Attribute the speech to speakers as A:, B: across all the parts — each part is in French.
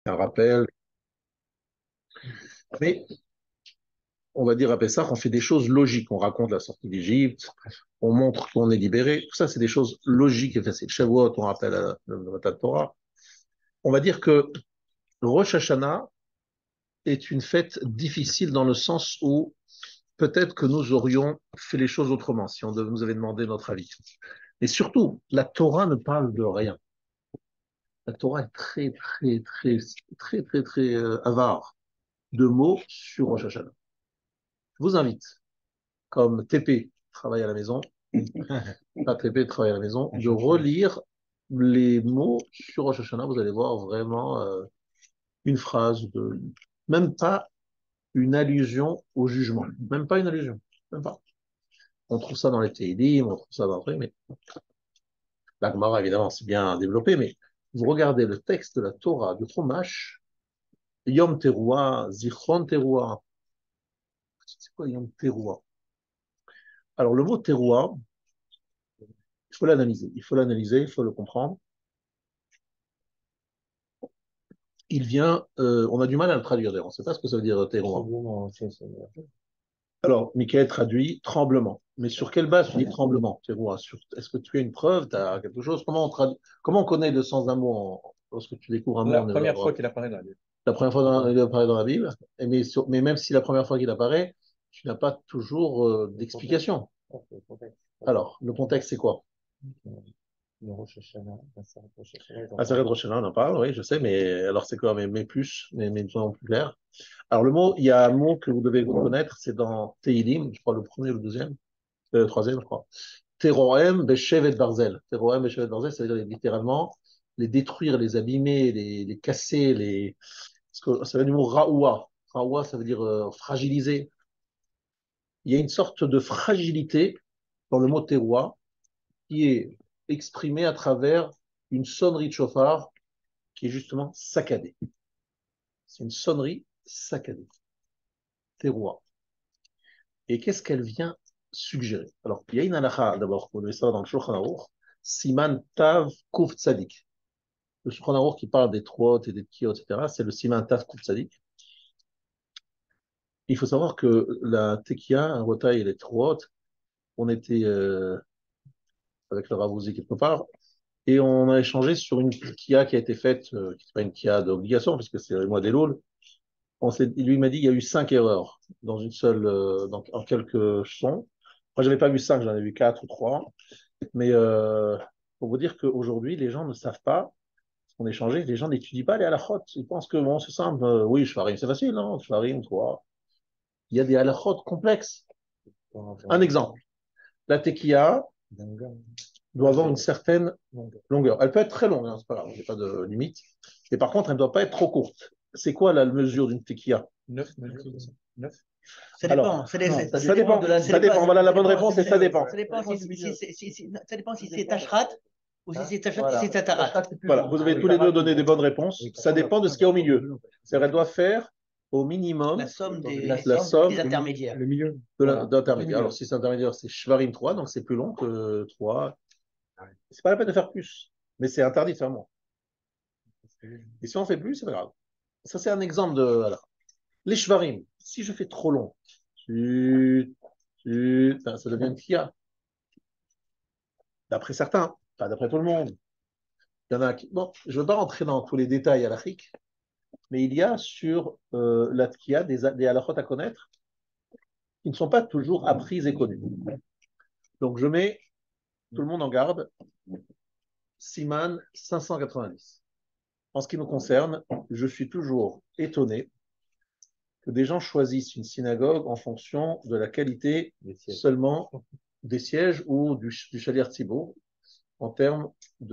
A: un rappel. Mais on va dire à Pessah, on fait des choses logiques. On raconte la sortie d'Égypte, on montre qu'on est libéré. Tout ça, c'est des choses logiques et faciles. Shavuot, on rappelle la Torah. On va dire que Rosh Hashanah est une fête difficile dans le sens où peut-être que nous aurions fait les choses autrement si on nous avait demandé notre avis. Et surtout, la Torah ne parle de rien. La Torah est très avare de mots sur Rosh Hashanah. Je vous invite, comme TP travaille à la maison, pas TP travaille à la maison, de relire les mots sur Rosh Hashanah. Vous allez voir vraiment une phrase, même pas une allusion au jugement. Même pas une allusion. Même pas. On trouve ça dans les Teilim, on trouve ça dans le mais la Gemara, évidemment, c'est bien développé, mais vous regardez le texte de la Torah, du Chumash, Yom Teruah, Zichron Teruah. C'est quoi Yom Teruah? Alors, le mot Teruah, il faut l'analyser. Il faut l'analyser, il faut le comprendre. Il vient, on a du mal à le traduire d'ailleurs. On ne sait pas ce que ça veut dire Teruah. Alors, Michael traduit tremblement. Mais sur quelle base tu dis tremblement, Teruah? Est-ce que tu as une preuve, tu as quelque chose? Comment on connaît le sens d'un mot lorsque tu découvres un mot
B: La
A: en
B: première
A: hébreu?
B: fois qu'il apparaît dans la Bible.
A: La première fois il apparaît dans la Bible, mais même si la première fois qu'il apparaît, tu n'as pas toujours d'explication. Alors, le contexte, c'est quoi?
B: Le Rosh Hashanah, Rosh Hashanah, ils en
A: Ah,
B: parlent.
A: Sarah Rochella, on en parle, oui, je sais, mais alors c'est quoi, mais plus, mais disons plus clair. Alors, il y a un mot que vous devez connaître, c'est dans Teilim, je crois le premier ou le deuxième, le troisième, je crois. Teroem, Beshevet Barzel. Teroem, Beshevet Barzel, ça veut dire littéralement les détruire, les abîmer, les casser, parce que ça veut dire du mot Raoua. Raoua, ça veut dire fragiliser. Il y a une sorte de fragilité dans le mot terroir qui est exprimée à travers une sonnerie de chauffard qui est justement saccadée. C'est une sonnerie saccadée, terroir. Et qu'est-ce qu'elle vient suggérer? Alors, il y a une halakha, d'abord, vous devez savoir dans le Shulchan Aruch, Siman Tav Kuf Tzadik. Le Shulchan Aruch qui parle des trot et des tkiot, etc., c'est le Siman Tav Kuf Tzadik. Il faut savoir que la tekia, un rotail et les trot, on était avec le Ravouzi quelque part, et on a échangé sur une kia qui a été faite, qui n'est pas une kia d'obligation, puisque c'est le mois des Loul. Lui m'a dit qu'il y a eu 5 erreurs dans une seule, en quelques sons. Moi, je n'avais pas vu 5, j'en ai vu 4 ou 3. Mais pour vous dire qu'aujourd'hui, les gens ne savent pas ce qu'on a échangé. Les gens n'étudient pas les halakhot. Ils pensent que bon, c'est simple. Oui, shvarim, c'est facile, non? Shvarim, toi. Il y a des halakhot complexes. Un exemple. La tequilla doit avoir une certaine longueur. Elle peut être très longue, hein, c'est pas grave, il n'y a pas de limite. Et par contre, elle ne doit pas être trop courte. C'est quoi la mesure d'une tequilla?
B: 9 mesures. 9.
C: Ça
A: Alors,
C: dépend.
A: ça dépend. Ça dépend. Voilà, la bonne réponse, c'est ça dépend.
C: Ça dépend ça dépend si c'est Tachrat ou si c'est Tachrat, si c'est Tatarat.
A: Voilà, vous avez tous les deux donné des bonnes réponses. Ça dépend de ce qu'il y a au milieu. C'est-à-dire, elle doit faire au minimum
C: La somme
A: la somme
C: des intermédiaires.
B: Le milieu.
A: d'intermédiaire. Alors, si c'est intermédiaire, c'est Shvarim 3, donc c'est plus long que 3. C'est pas la peine de faire plus, mais c'est interdit de faire moins. Et si on fait plus, c'est pas grave. Ça, c'est un exemple de. Voilà. Les Shvarim, si je fais trop long, ça devient une kia. D'après certains, pas d'après tout le monde. Il y en a qui. Bon, je ne veux pas rentrer dans tous les détails à l'Afrique, mais il y a sur la tkia des halakhot à connaître qui ne sont pas toujours apprises et connues. Donc je mets tout le monde en garde, Siman 590. En ce qui me concerne, je suis toujours étonné que des gens choisissent une synagogue en fonction de la qualité seulement des sièges ou du Shaliach Tzibour en termes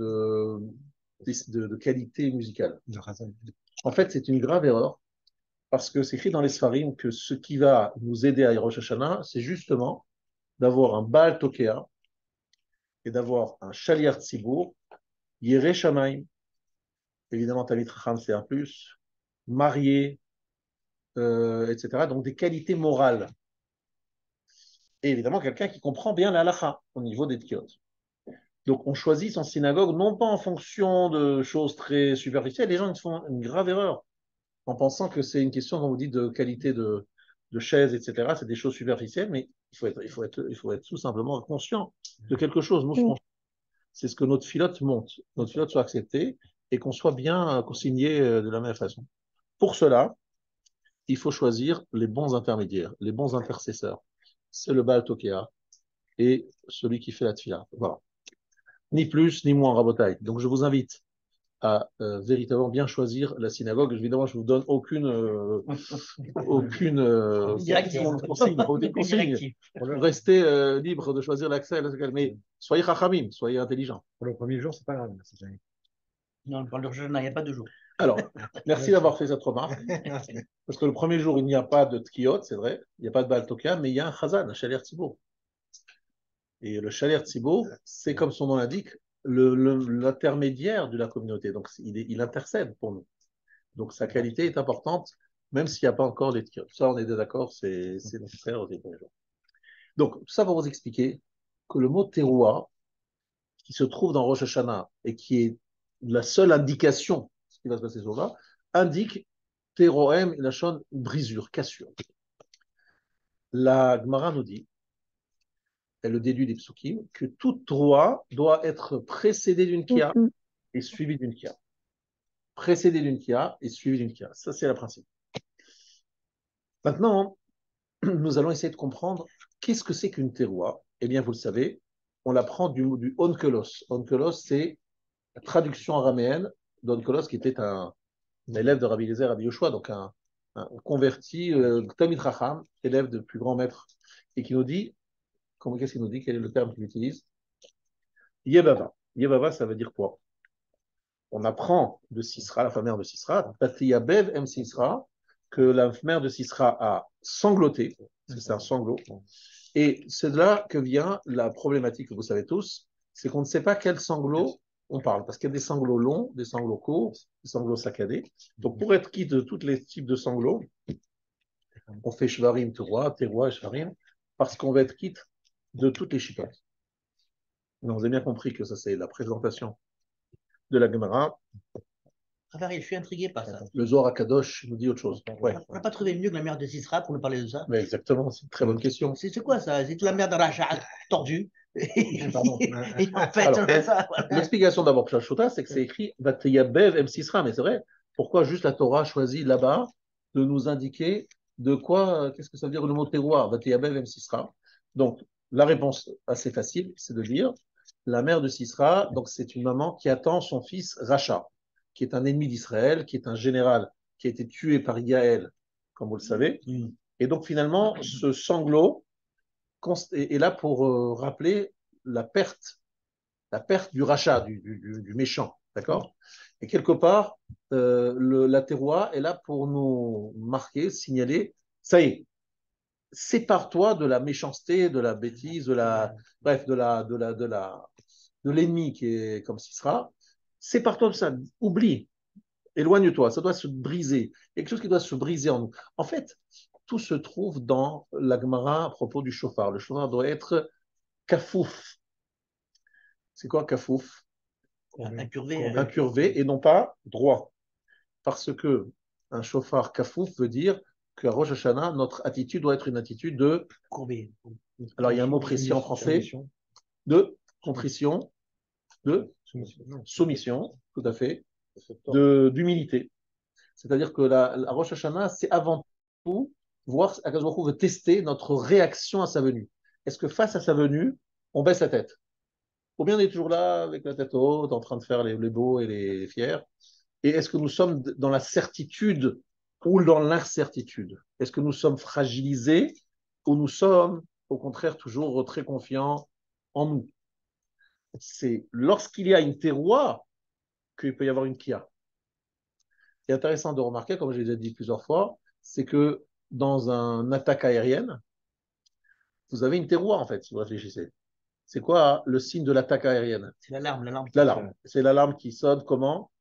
A: de qualité musicale. En fait, c'est une grave erreur parce que c'est écrit dans les Sfarim que ce qui va nous aider à Rosh Hashanah, c'est justement d'avoir un Baal Tokea et d'avoir un Shaliach Tzibour, Yereh Shamayim, évidemment Tamid Chacham c'est un plus, marié, etc. Donc des qualités morales. Et évidemment quelqu'un qui comprend bien la halakha au niveau des tkiot. Donc, on choisit son synagogue non pas en fonction de choses très superficielles. Les gens ils font une grave erreur en pensant que c'est une question, quand vous dites, de qualité de chaise, etc. C'est des choses superficielles, mais il faut être tout simplement conscient de quelque chose. Nous, c'est ce que notre filote monte, notre filote soit acceptée et qu'on soit bien consigné de la même façon. Pour cela, il faut choisir les bons intermédiaires, les bons intercesseurs. C'est le Baal Tokea et celui qui fait la tfila. Voilà. Ni plus, ni moins, Rabotai. Donc, je vous invite à véritablement bien choisir la synagogue. Évidemment, je ne vous donne aucune
C: Directive.
A: consigne. Restez libre de choisir l'accès, mais soyez chachamim, soyez intelligents.
B: Pour le premier jour, c'est pas grave.
C: Non, pour le Rosh Hashanah, il n'y a pas de jour.
A: Alors, merci d'avoir fait cette remarque. Parce que le premier jour, il n'y a pas de tkiot, c'est vrai, il n'y a pas de Baal Toka, mais il y a un chazan, un shaler tzibour. Et le shaler tzibour, c'est comme son nom l'indique, l'intermédiaire de la communauté. Donc, il intercède pour nous. Donc, sa qualité est importante, même s'il n'y a pas encore les tkiot. Ça, on est d'accord, c'est nécessaire aux premiers jours. Donc, tout ça pour vous expliquer que le mot teroua, qui se trouve dans Rosh Hashanah et qui est la seule indication de ce qui va se passer ce jour-là, indique teroem, la chaîne brisure, cassure. La Gemara nous dit, elle le déduit des psukim, que toute roi doit être précédée d'une kia et suivie d'une kia. Précédée d'une kia et suivie d'une kia. Ça, c'est le principe. Maintenant, nous allons essayer de comprendre qu'est-ce que c'est qu'une terroir. Eh bien, vous le savez, on l'apprend du onkelos. Onkelos, c'est la traduction araméenne d'onkelos, qui était un élève de Rabbi Eliezer, Rabbi Yoshua, donc un converti, Tamid Racham, élève de plus grand maître, et qui nous dit, qu'est-ce qu'il nous dit, quel est le terme qu'il utilise? Yebava. Yebava, ça veut dire quoi? On apprend de Sisra, la mère de Sisra, Tatiyabev M. Sisra, que la mère de Sisra a sangloté, parce que c'est un sanglot, et c'est de là que vient la problématique que vous savez tous, c'est qu'on ne sait pas quel sanglot on parle, parce qu'il y a des sanglots longs, des sanglots courts, des sanglots saccadés. Donc pour être quitte de tous les types de sanglots, on fait shvarim, terroir et shvarim, parce qu'on va être quitte de toutes les chipotes. Donc vous avez bien compris que ça c'est la présentation de la Gemara.
C: Je suis intrigué par ça.
A: Le Zohar HaKadosh nous dit autre chose. Ouais.
C: On n'a pas trouvé mieux que la mère de Sisra pour nous parler de ça.
A: Mais exactement, c'est une très bonne question.
C: C'est quoi ça? C'est toute la mère de Racha tordue.
A: Pardon.
C: Et en fait,
A: alors,
C: ça, voilà.
A: L'explication d'abord que Shota, c'est que c'est écrit Vateyabev M. Sisra, mais c'est vrai. Pourquoi juste la Torah choisit là-bas de nous indiquer de quoi, qu'est-ce que ça veut dire le mot terroir, Vateyabev M. Sisra? Donc, la réponse assez facile, c'est de dire la mère de Sisra, donc c'est une maman qui attend son fils Racha, qui est un ennemi d'Israël, qui est un général qui a été tué par Yaël, comme vous le savez. Et donc, finalement, ce sanglot est là pour rappeler la perte du rachat, du méchant, d'accord? Et quelque part, la terroir est là pour nous marquer, signaler, ça y est, sépare-toi de la méchanceté, de la bêtise, bref, de l'ennemi qui est comme Sisera. Sépare-toi de ça, oublie, éloigne-toi, ça doit se briser. Quelque chose qui doit se briser en nous. En fait, tout se trouve dans la Gemara à propos du chauffard. Le chauffard doit être kafouf. C'est quoi kafouf? Incurvé et non pas droit. Parce que un chauffard kafouf veut dire qu'à Rosh Hashanah, notre attitude doit être une attitude de courbée. Alors il y a un mot précis en français de contrition, de soumission, tout à fait, d'humilité. C'est-à-dire que la Rosh Hashanah, c'est avant tout voir Akadosh Baruch Hu veut tester notre réaction à sa venue. Est-ce que face à sa venue, on baisse la tête? Ou bien on est toujours là avec la tête haute, en train de faire les beaux et les fiers? Et est-ce que nous sommes dans la certitude ou dans l'incertitude? Est-ce que nous sommes fragilisés ou nous sommes, au contraire, toujours très confiants en nous? C'est lorsqu'il y a une terroir qu'il peut y avoir une kia. Ce qui est intéressant de remarquer, comme je l'ai déjà dit plusieurs fois, c'est que dans une attaque aérienne, vous avez une terroir, en fait, si vous réfléchissez. C'est quoi le signe de l'attaque aérienne?
C: C'est l'alarme.
A: L'alarme. C'est l'alarme qui sonne comment?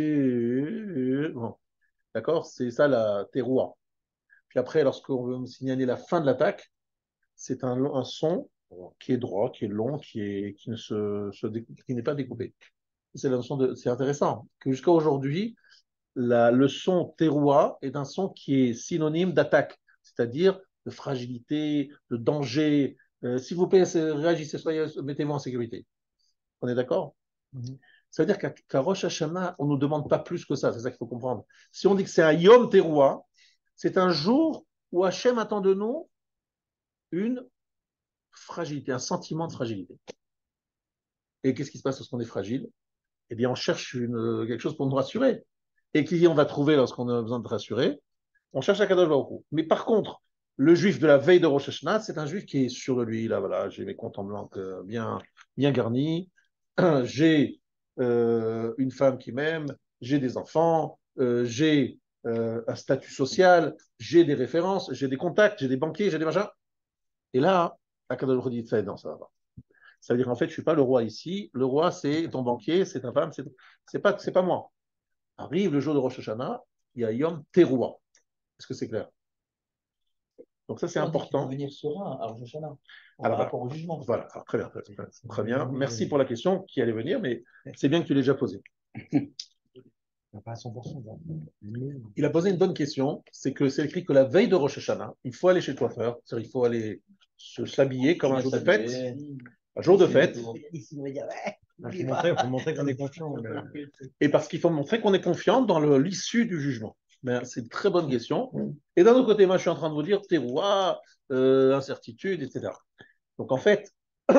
A: Bon. D'accord? C'est ça la terroir. Puis après, lorsqu'on veut signaler la fin de l'attaque, c'est un son qui est droit, qui est long, qui ne qui n'est pas découpé. C'est la notion de, c'est intéressant que jusqu'à aujourd'hui, le son terroir est un son qui est synonyme d'attaque, c'est-à-dire de fragilité, de danger. S'il vous plaît, réagissez, mettez-vous en sécurité. On est d'accord? Ça veut dire qu'à Rosh Hashanah, on ne nous demande pas plus que ça, c'est ça qu'il faut comprendre. Si on dit que c'est un Yom Teruah, c'est un jour où Hachem attend de nous une fragilité, un sentiment de fragilité. Et qu'est-ce qui se passe lorsqu'on est fragile? Eh bien, on cherche quelque chose pour nous rassurer. Et qui on va trouver lorsqu'on a besoin de rassurer? On cherche Akadosh Baruch Hu. Mais par contre, le juif de la veille de Rosh Hashanah, c'est un juif qui est sûr de lui. Là, voilà, j'ai mes comptes en blanc bien garnis. J'ai une femme qui m'aime. J'ai des enfants. J'ai un statut social. J'ai des références. J'ai des contacts. J'ai des banquiers. J'ai des machins. Et là, Akadosh Baruch Hu dit, non, ça va pas. Ça veut dire qu'en fait, je ne suis pas le roi ici. Le roi, c'est ton banquier, c'est ta femme, c'est pas moi. Arrive le jour de Rosh Hashanah, il y a Yom Teruah. Est-ce que c'est clair? Donc ça, c'est important.
C: Devenir serein à Rosh Hashanah, par
A: Alors,
C: rapport au jugement.
A: voilà, alors, très bien, très bien. Merci pour la question qui allait venir, mais c'est bien que tu l'aies déjà posée.
B: Pas à 100%.
A: Il a posé une bonne question, c'est que c'est écrit que la veille de Rosh Hashanah, il faut aller chez le coiffeur, c'est-à-dire il faut aller s'habiller comme un jour de fête. Un jour de fête.
B: Il faut montrer qu'on est confiant.
A: Et parce qu'il faut montrer qu'on est confiant dans l'issue du jugement. Ben, c'est une très bonne question. Et d'un autre côté, moi, je suis en train de vous dire terroir, incertitude, etc. Donc, en fait,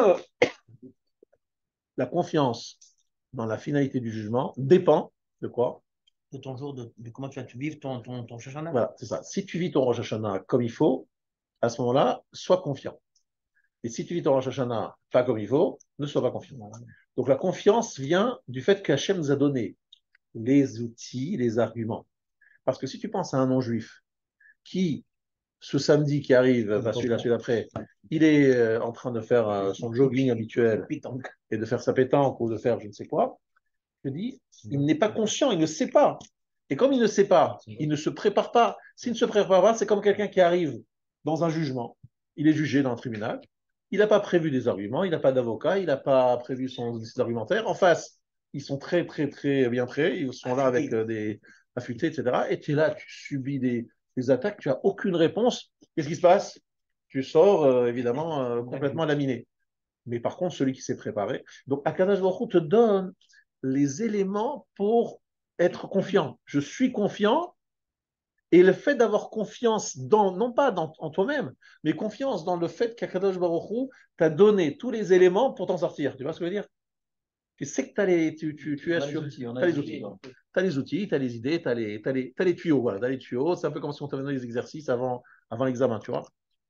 A: la confiance dans la finalité du jugement dépend de quoi?
C: De ton jour, de comment tu vas vivre ton Shoshana.
A: Voilà, c'est ça. Si tu vis ton Rosh Hashanah comme il faut, à ce moment-là, sois confiant. Et si tu vis ton Rosh Hashanah pas comme il faut, ne sois pas confiant. Donc, la confiance vient du fait qu'Hachem nous a donné les outils, les arguments. Parce que si tu penses à un non-juif qui, ce samedi qui arrive, celui-là, celui d'après, il est en train de faire son jogging habituel et de faire sa pétanque ou de faire je ne sais quoi, je dis, il n'est pas conscient, il ne sait pas. Et comme il ne sait pas, il ne se prépare pas. S'il ne se prépare pas, c'est comme quelqu'un qui arrive dans un jugement. Il est jugé dans un tribunal. Il n'a pas prévu des arguments, il n'a pas d'avocat, il n'a pas prévu ses argumentaires. En face, ils sont très, très, très bien prêts. Ils sont là avec des affûtés, etc. Et tu es là, tu subis des attaques, tu n'as aucune réponse. Qu'est-ce qui se passe? Tu sors, évidemment, complètement laminé. Mais par contre, celui qui s'est préparé. Donc, Akadosh Baruch Hu te donne les éléments pour être confiant. Je suis confiant, et le fait d'avoir confiance dans, non pas en toi-même, mais confiance dans le fait qu'Akadosh Baruch Hu t'a donné tous les éléments pour t'en sortir. Tu vois ce que je veux dire? Tu sais que tu es sûr. Tu as les outils. Tu as les outils, tu as les idées, tu as les tuyaux. Voilà, tu as les tuyaux. C'est un peu comme si on t'avait donné les exercices avant l'examen, tu vois.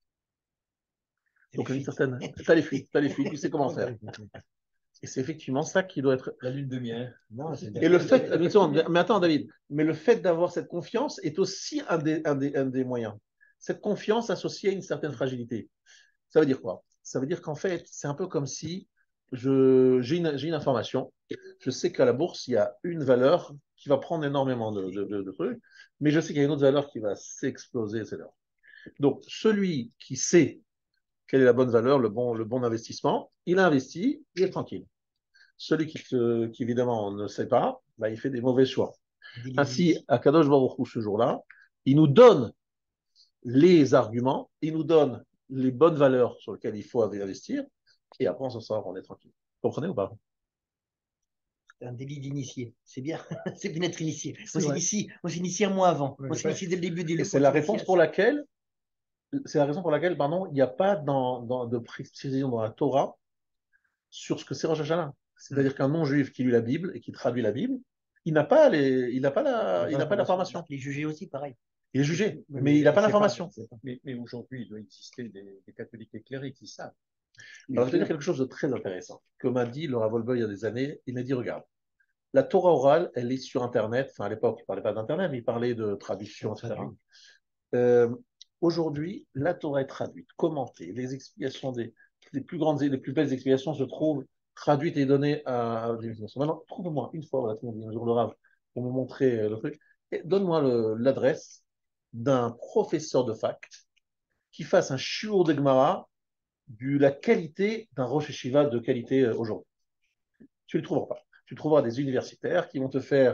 A: Donc, une certaine. Tu as les fuites, tu sais comment faire. Et c'est effectivement ça qui doit être.
B: La lune de miel. Non,
A: et le fait, mais attends, David, mais le fait d'avoir cette confiance est aussi un des moyens. Cette confiance associée à une certaine fragilité. Ça veut dire quoi? Ça veut dire qu'en fait, c'est un peu comme si j'ai une information. Je sais qu'à la bourse, il y a une valeur qui va prendre énormément de trucs, mais je sais qu'il y a une autre valeur qui va s'exploser, etc. Donc, celui qui sait quelle est la bonne valeur, le bon investissement, il a investi, il est tranquille. Celui qui évidemment ne sait pas, bah, il fait des mauvais choix. Ainsi, à Kadosh Baruch Hu, ce jour-là, il nous donne les arguments, il nous donne les bonnes valeurs sur lesquelles il faut investir, et après on s'en sort, on est tranquille. Vous comprenez ou pas?
C: C'est un délit d'initié. C'est bien. C'est bien d'être initié. On s'initie un mois avant. On s'initie dès le début du livre.
A: C'est la réponse pour laquelle, c'est la raison pour laquelle, pardon, il n'y a pas de précision dans la Torah sur ce que c'est Rosh Hashanah. C'est-à-dire qu'un non-juif qui lit la Bible et qui traduit la Bible, il n'a pas l'information.
C: Il est jugé aussi, pareil.
A: Il est jugé, mais il n'a pas l'information.
B: Mais aujourd'hui, il doit exister des catholiques éclairés qui savent.
A: Alors, je vais te dire quelque chose de très intéressant que m'a dit le Rav Wolbe il y a des années. Il m'a dit, regarde, la Torah orale, elle est sur Internet. Enfin, à l'époque, il ne parlait pas d'Internet, mais il parlait de traduction, etc. Aujourd'hui, la Torah est traduite, commentée. Les explications les plus grandes et les plus belles explications se trouvent traduites et données à maintenant, trouve-moi une fois, un jour le Rav, pour me montrer le truc. Et donne-moi l'adresse d'un professeur de fac qui fasse un shiur de Gemara de la qualité d'un Rosh Yeshiva de qualité aujourd'hui. Tu ne le trouveras pas. Tu trouveras des universitaires qui vont te faire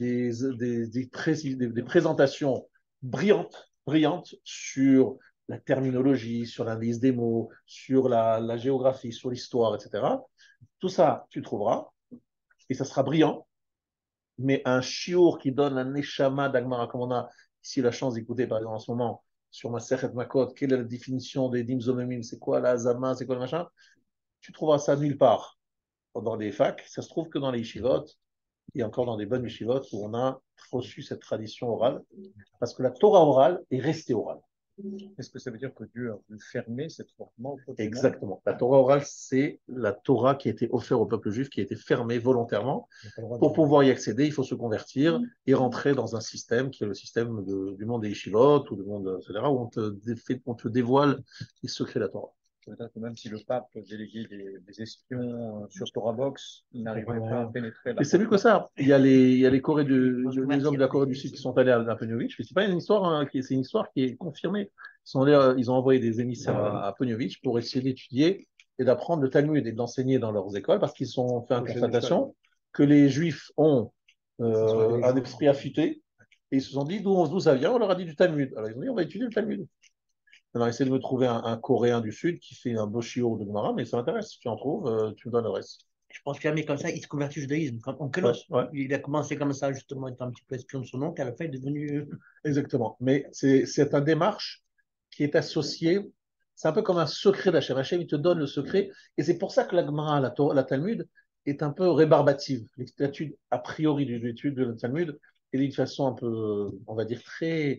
A: des présentations brillantes sur la terminologie, sur l'analyse des mots, sur la géographie, sur l'histoire, etc. Tout ça, tu trouveras, et ça sera brillant, mais un chiour qui donne un neshama d'Agmara, comme on a ici la chance d'écouter, par exemple, en ce moment, sur ma Sechet Makot, quelle est la définition des dimzomemim, c'est quoi la zama, c'est quoi le machin, tu trouveras ça nulle part dans les facs, ça se trouve que dans les yeshivot, et encore dans des bonnes yeshivot où on a reçu cette tradition orale, parce que la Torah orale est restée orale.
B: Est-ce que ça veut dire que Dieu a voulu fermer cette forme?
A: Exactement. La Torah orale, c'est la Torah qui a été offerte au peuple juif, qui a été fermée volontairement. Pour pouvoir y accéder, il faut se convertir et rentrer dans un système qui est le système du monde des yeshivot ou du monde, etc., où on te dévoile les secrets de la Torah.
B: C'est-à-dire que même si le pape déléguait des espions sur Torah Box, il n'arriverait pas à pénétrer là.
A: Et c'est mieux que ça. Il y a les les hommes de la Corée du Sud qui sont allés à Poniovitch, mais c'est pas une histoire, hein, c'est une histoire qui est confirmée. Ils ont envoyé des émissaires à Poniovitch pour essayer d'étudier et d'apprendre le Talmud et de l'enseigner dans leurs écoles parce qu'ils ont fait une constatation que les Juifs ont un esprit affûté et ils se sont dit d'où ça vient. On leur a dit du Talmud. Alors ils ont dit on va étudier le Talmud. On a essayé de me trouver un Coréen du Sud qui fait un beau chiot de Gemara, mais ça m'intéresse. Si tu en trouves, tu me donnes le reste.
C: Je pense qu'un mec comme ça, il se convertit au judaïsme. Quand on connaît,
A: Ouais.
C: il a commencé comme ça, justement, étant un petit peu espion de son oncle, à la fin, il est devenu.
A: Exactement. Mais c'est une démarche qui est associée. C'est un peu comme un secret d'Hachem. Hachem, il te donne le secret. Et c'est pour ça que la Gemara, la Talmud, est un peu rébarbative. L'étude, a priori, de l'étude de la Talmud est d'une façon un peu, on va dire,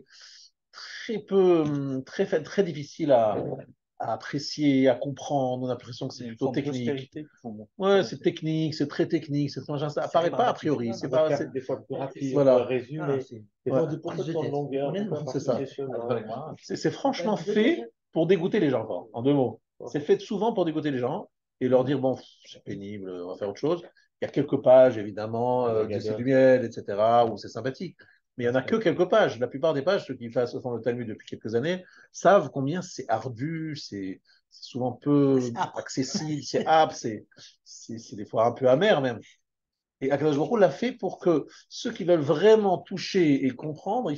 A: très difficile à apprécier, à comprendre. On a l'impression que c'est plutôt technique. Ouais, c'est technique, c'est très technique. Ça apparaît pas a priori. C'est pas,
D: des fois plus rapide,
A: voilà.
D: résumé. Des fois, on dit pourquoi tu es en longueur.
A: C'est ça. C'est franchement fait pour dégoûter les gens, quoi, en 2 mots. C'est fait souvent pour dégoûter les gens et leur dire, bon, c'est pénible, on va faire autre chose. Il y a quelques pages, évidemment, c'est du miel, etc., où c'est sympathique. Mais il n'y en a que quelques pages. La plupart des pages, ceux qui font le Talmud depuis quelques années, savent combien c'est ardu, c'est souvent peu accessible, c'est âpre, c'est des fois un peu amer même. Et Akadosh Baruch Hu l'a fait pour que ceux qui veulent vraiment toucher et comprendre,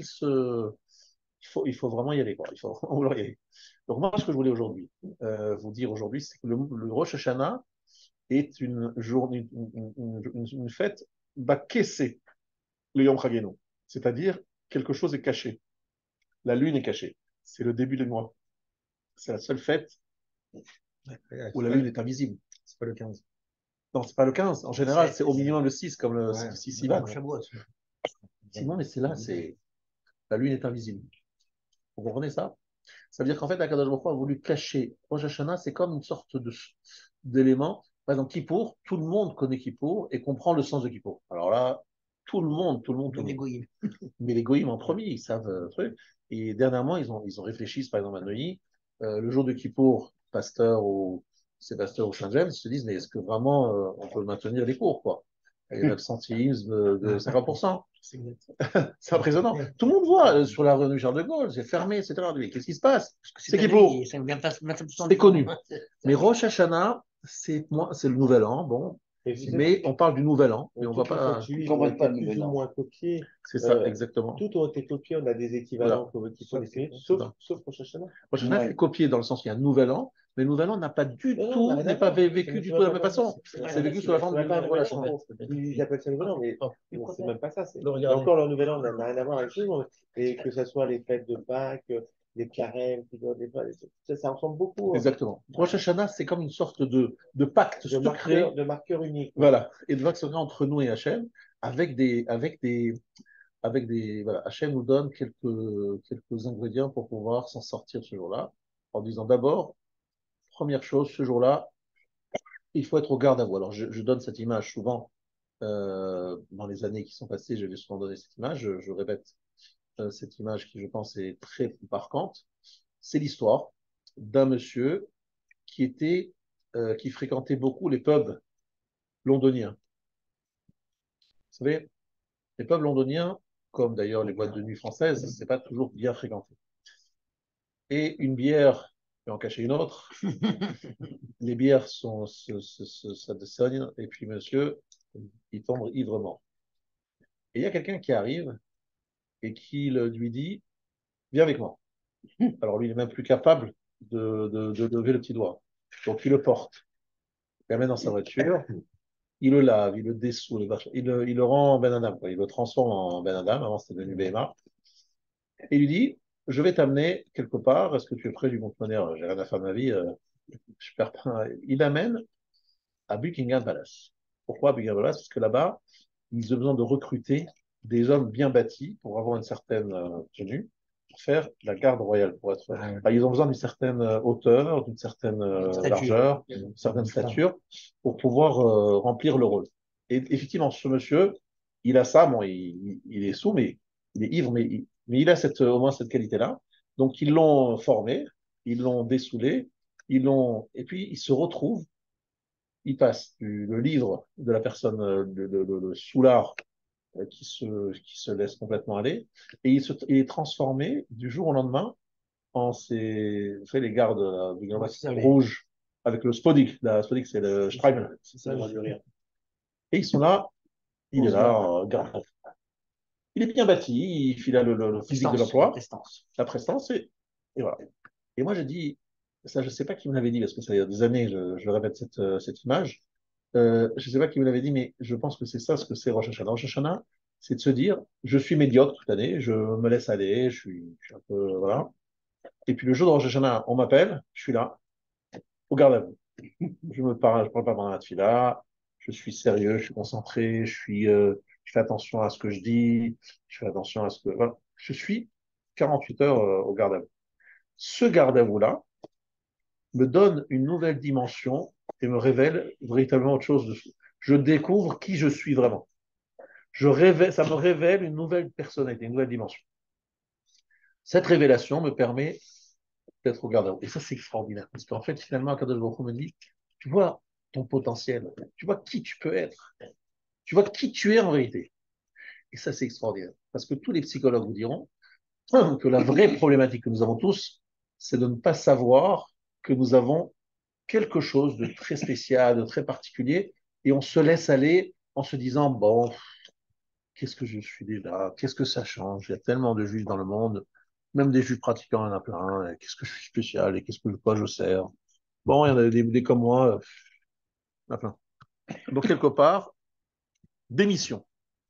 A: il faut vraiment y aller, quoi. Il faut vraiment vouloir y aller. Donc moi, ce que je voulais aujourd'hui, vous dire aujourd'hui, c'est que le Rosh Hashanah est une journée, une fête bakessé, le Yom Chagenu. C'est-à-dire, quelque chose est caché. La lune est cachée. C'est le début du mois. C'est la seule fête où la lune est invisible.
D: C'est pas le 15.
A: Non, c'est pas le 15. En général, c'est au minimum le 6, comme le 6 Sivan. Sinon, mais c'est là, la lune est invisible. Vous comprenez ça? Ça veut dire qu'en fait, Akadosh Baruch Hu a voulu cacher. Rosh Hashanah, c'est comme une sorte d'élément. Par exemple, Kippour, tout le monde connaît Kippour et comprend le sens de Kippour. Alors là, tout le monde. Mais les goïms en premier, ils savent le truc. Et dernièrement, ils ont réfléchi, par exemple, à Neuilly, le jour de Kippour, pasteur ou c'est pasteur au Shinjem, ils se disent, mais est-ce que vraiment on peut maintenir les cours, quoi? Il y a un absentéisme de 50%. C'est impressionnant. Tout le monde voit sur la rue Charles de Gaulle, c'est fermé, etc. Qu'est-ce qui se passe? C'est Kippour. C'est connu. Mais Rosh Hashanah, c'est le nouvel an, bon. Mais on parle du nouvel an, mais on ne va pas.
D: Ils pas plus ou moins copiés.
A: C'est ça, exactement.
D: Tout ont été copiés, on a des équivalents qui sont définis, sauf Rosh Hashanah.
A: Rosh Hashanah, c'est copié dans le sens qu'il y a un nouvel an, mais le nouvel an n'a pas du tout, n'est pas vécu du tout de la même façon. C'est vécu sous la forme d'une relation.
D: Ils appellent ça le nouvel an, mais c'est même pas ça. Encore le nouvel an n'a rien à voir avec ça. Et que ce soit les fêtes de Pâques, les carèmes, ça ressemble beaucoup.
A: Exactement. Rosh Hashanah, c'est comme une sorte de pacte secret.
D: De marqueur unique.
A: Voilà. Et de pacte secret entre nous et Hachem, voilà. Hachem nous donne quelques ingrédients pour pouvoir s'en sortir ce jour-là, en disant d'abord, première chose, ce jour-là, il faut être au garde à vous. Alors, je donne cette image souvent, dans les années qui sont passées, je vais souvent donner cette image, je répète cette image qui, je pense, est très marquante. C'est l'histoire d'un monsieur qui fréquentait beaucoup les pubs londoniens. Vous savez, les pubs londoniens, comme d'ailleurs les boîtes de nuit françaises, c'est pas toujours bien fréquenté. Et une bière et en cacher une autre. Les bières ça dessogne, et puis monsieur, il tombe ivre-mort. Et il y a quelqu'un qui arrive et qui lui dit, viens avec moi. Alors lui, il n'est même plus capable de lever le petit doigt. Donc il le porte, il l'amène dans sa voiture, il le lave, il le dessoule, il le rend en Ben Adam, quoi. Il le transforme en Ben Adam, avant c'était devenu BMA, et il lui dit, je vais t'amener quelque part, est-ce que tu es prêt du compte monnaie? J'ai rien à faire de ma vie, je perds pas. Il l'amène à Buckingham Palace. Pourquoi Buckingham Palace? Parce que là-bas, ils ont besoin de recruter des hommes bien bâtis pour avoir une certaine tenue, pour faire la garde royale, pour être. Ils ont besoin d'une certaine hauteur, d'une certaine largeur, d'une certaine stature, pour pouvoir remplir le rôle. Et effectivement, ce monsieur, il a ça, bon, il est sous, mais il est ivre, mais il a au moins cette qualité-là. Donc, ils l'ont formé, ils l'ont dessoulé, et puis il se retrouve, il passe le livre de la personne, le soulard qui se laisse complètement aller, et il est transformé du jour au lendemain en vous savez, les gardes rouges avec le Spodik. La Spodik, c'est le Streimel. C'est ça, et ils sont là, il est là, garde. Il est bien bâti, il a le physique de l'emploi, la prestance, et voilà. Et moi, j'ai dit, ça, je ne sais pas qui me l'avait dit, parce que ça fait des années, je répète cette image. Je ne sais pas qui me l'avait dit, mais je pense que c'est ça ce que c'est Rosh Hashanah. Rosh Hashanah, c'est de se dire, je suis médiocre toute l'année, je me laisse aller, je suis un peu, voilà. Et puis le jour de Rosh Hashanah, on m'appelle, je suis là, au garde à vous. Je parle pas pendant la tefila, je suis sérieux, je suis concentré, je fais attention à ce que je dis, je fais attention à ce que, voilà. Je suis 48 heures au garde à vous. Ce garde à vous-là me donne une nouvelle dimension et me révèle véritablement autre chose. Je découvre qui je suis vraiment. Ça me révèle une nouvelle personnalité, une nouvelle dimension. Cette révélation me permet d'être au garde à vous. Et ça, c'est extraordinaire. Parce qu'en fait, finalement, Kadosh Baruch Hu me dit, tu vois ton potentiel, tu vois qui tu peux être, tu vois qui tu es en vérité. Et ça, c'est extraordinaire. Parce que tous les psychologues vous diront que la vraie problématique que nous avons tous, c'est de ne pas savoir que nous avons quelque chose de très spécial, de très particulier, et on se laisse aller en se disant, bon, qu'est-ce que je suis déjà, qu'est-ce que ça change, il y a tellement de juifs dans le monde, même des juifs pratiquants, il y en a plein, et qu'est-ce que je suis spécial, et quoi je sers. Bon, il y en a des comme moi, il y en a plein. Donc, quelque part, démission.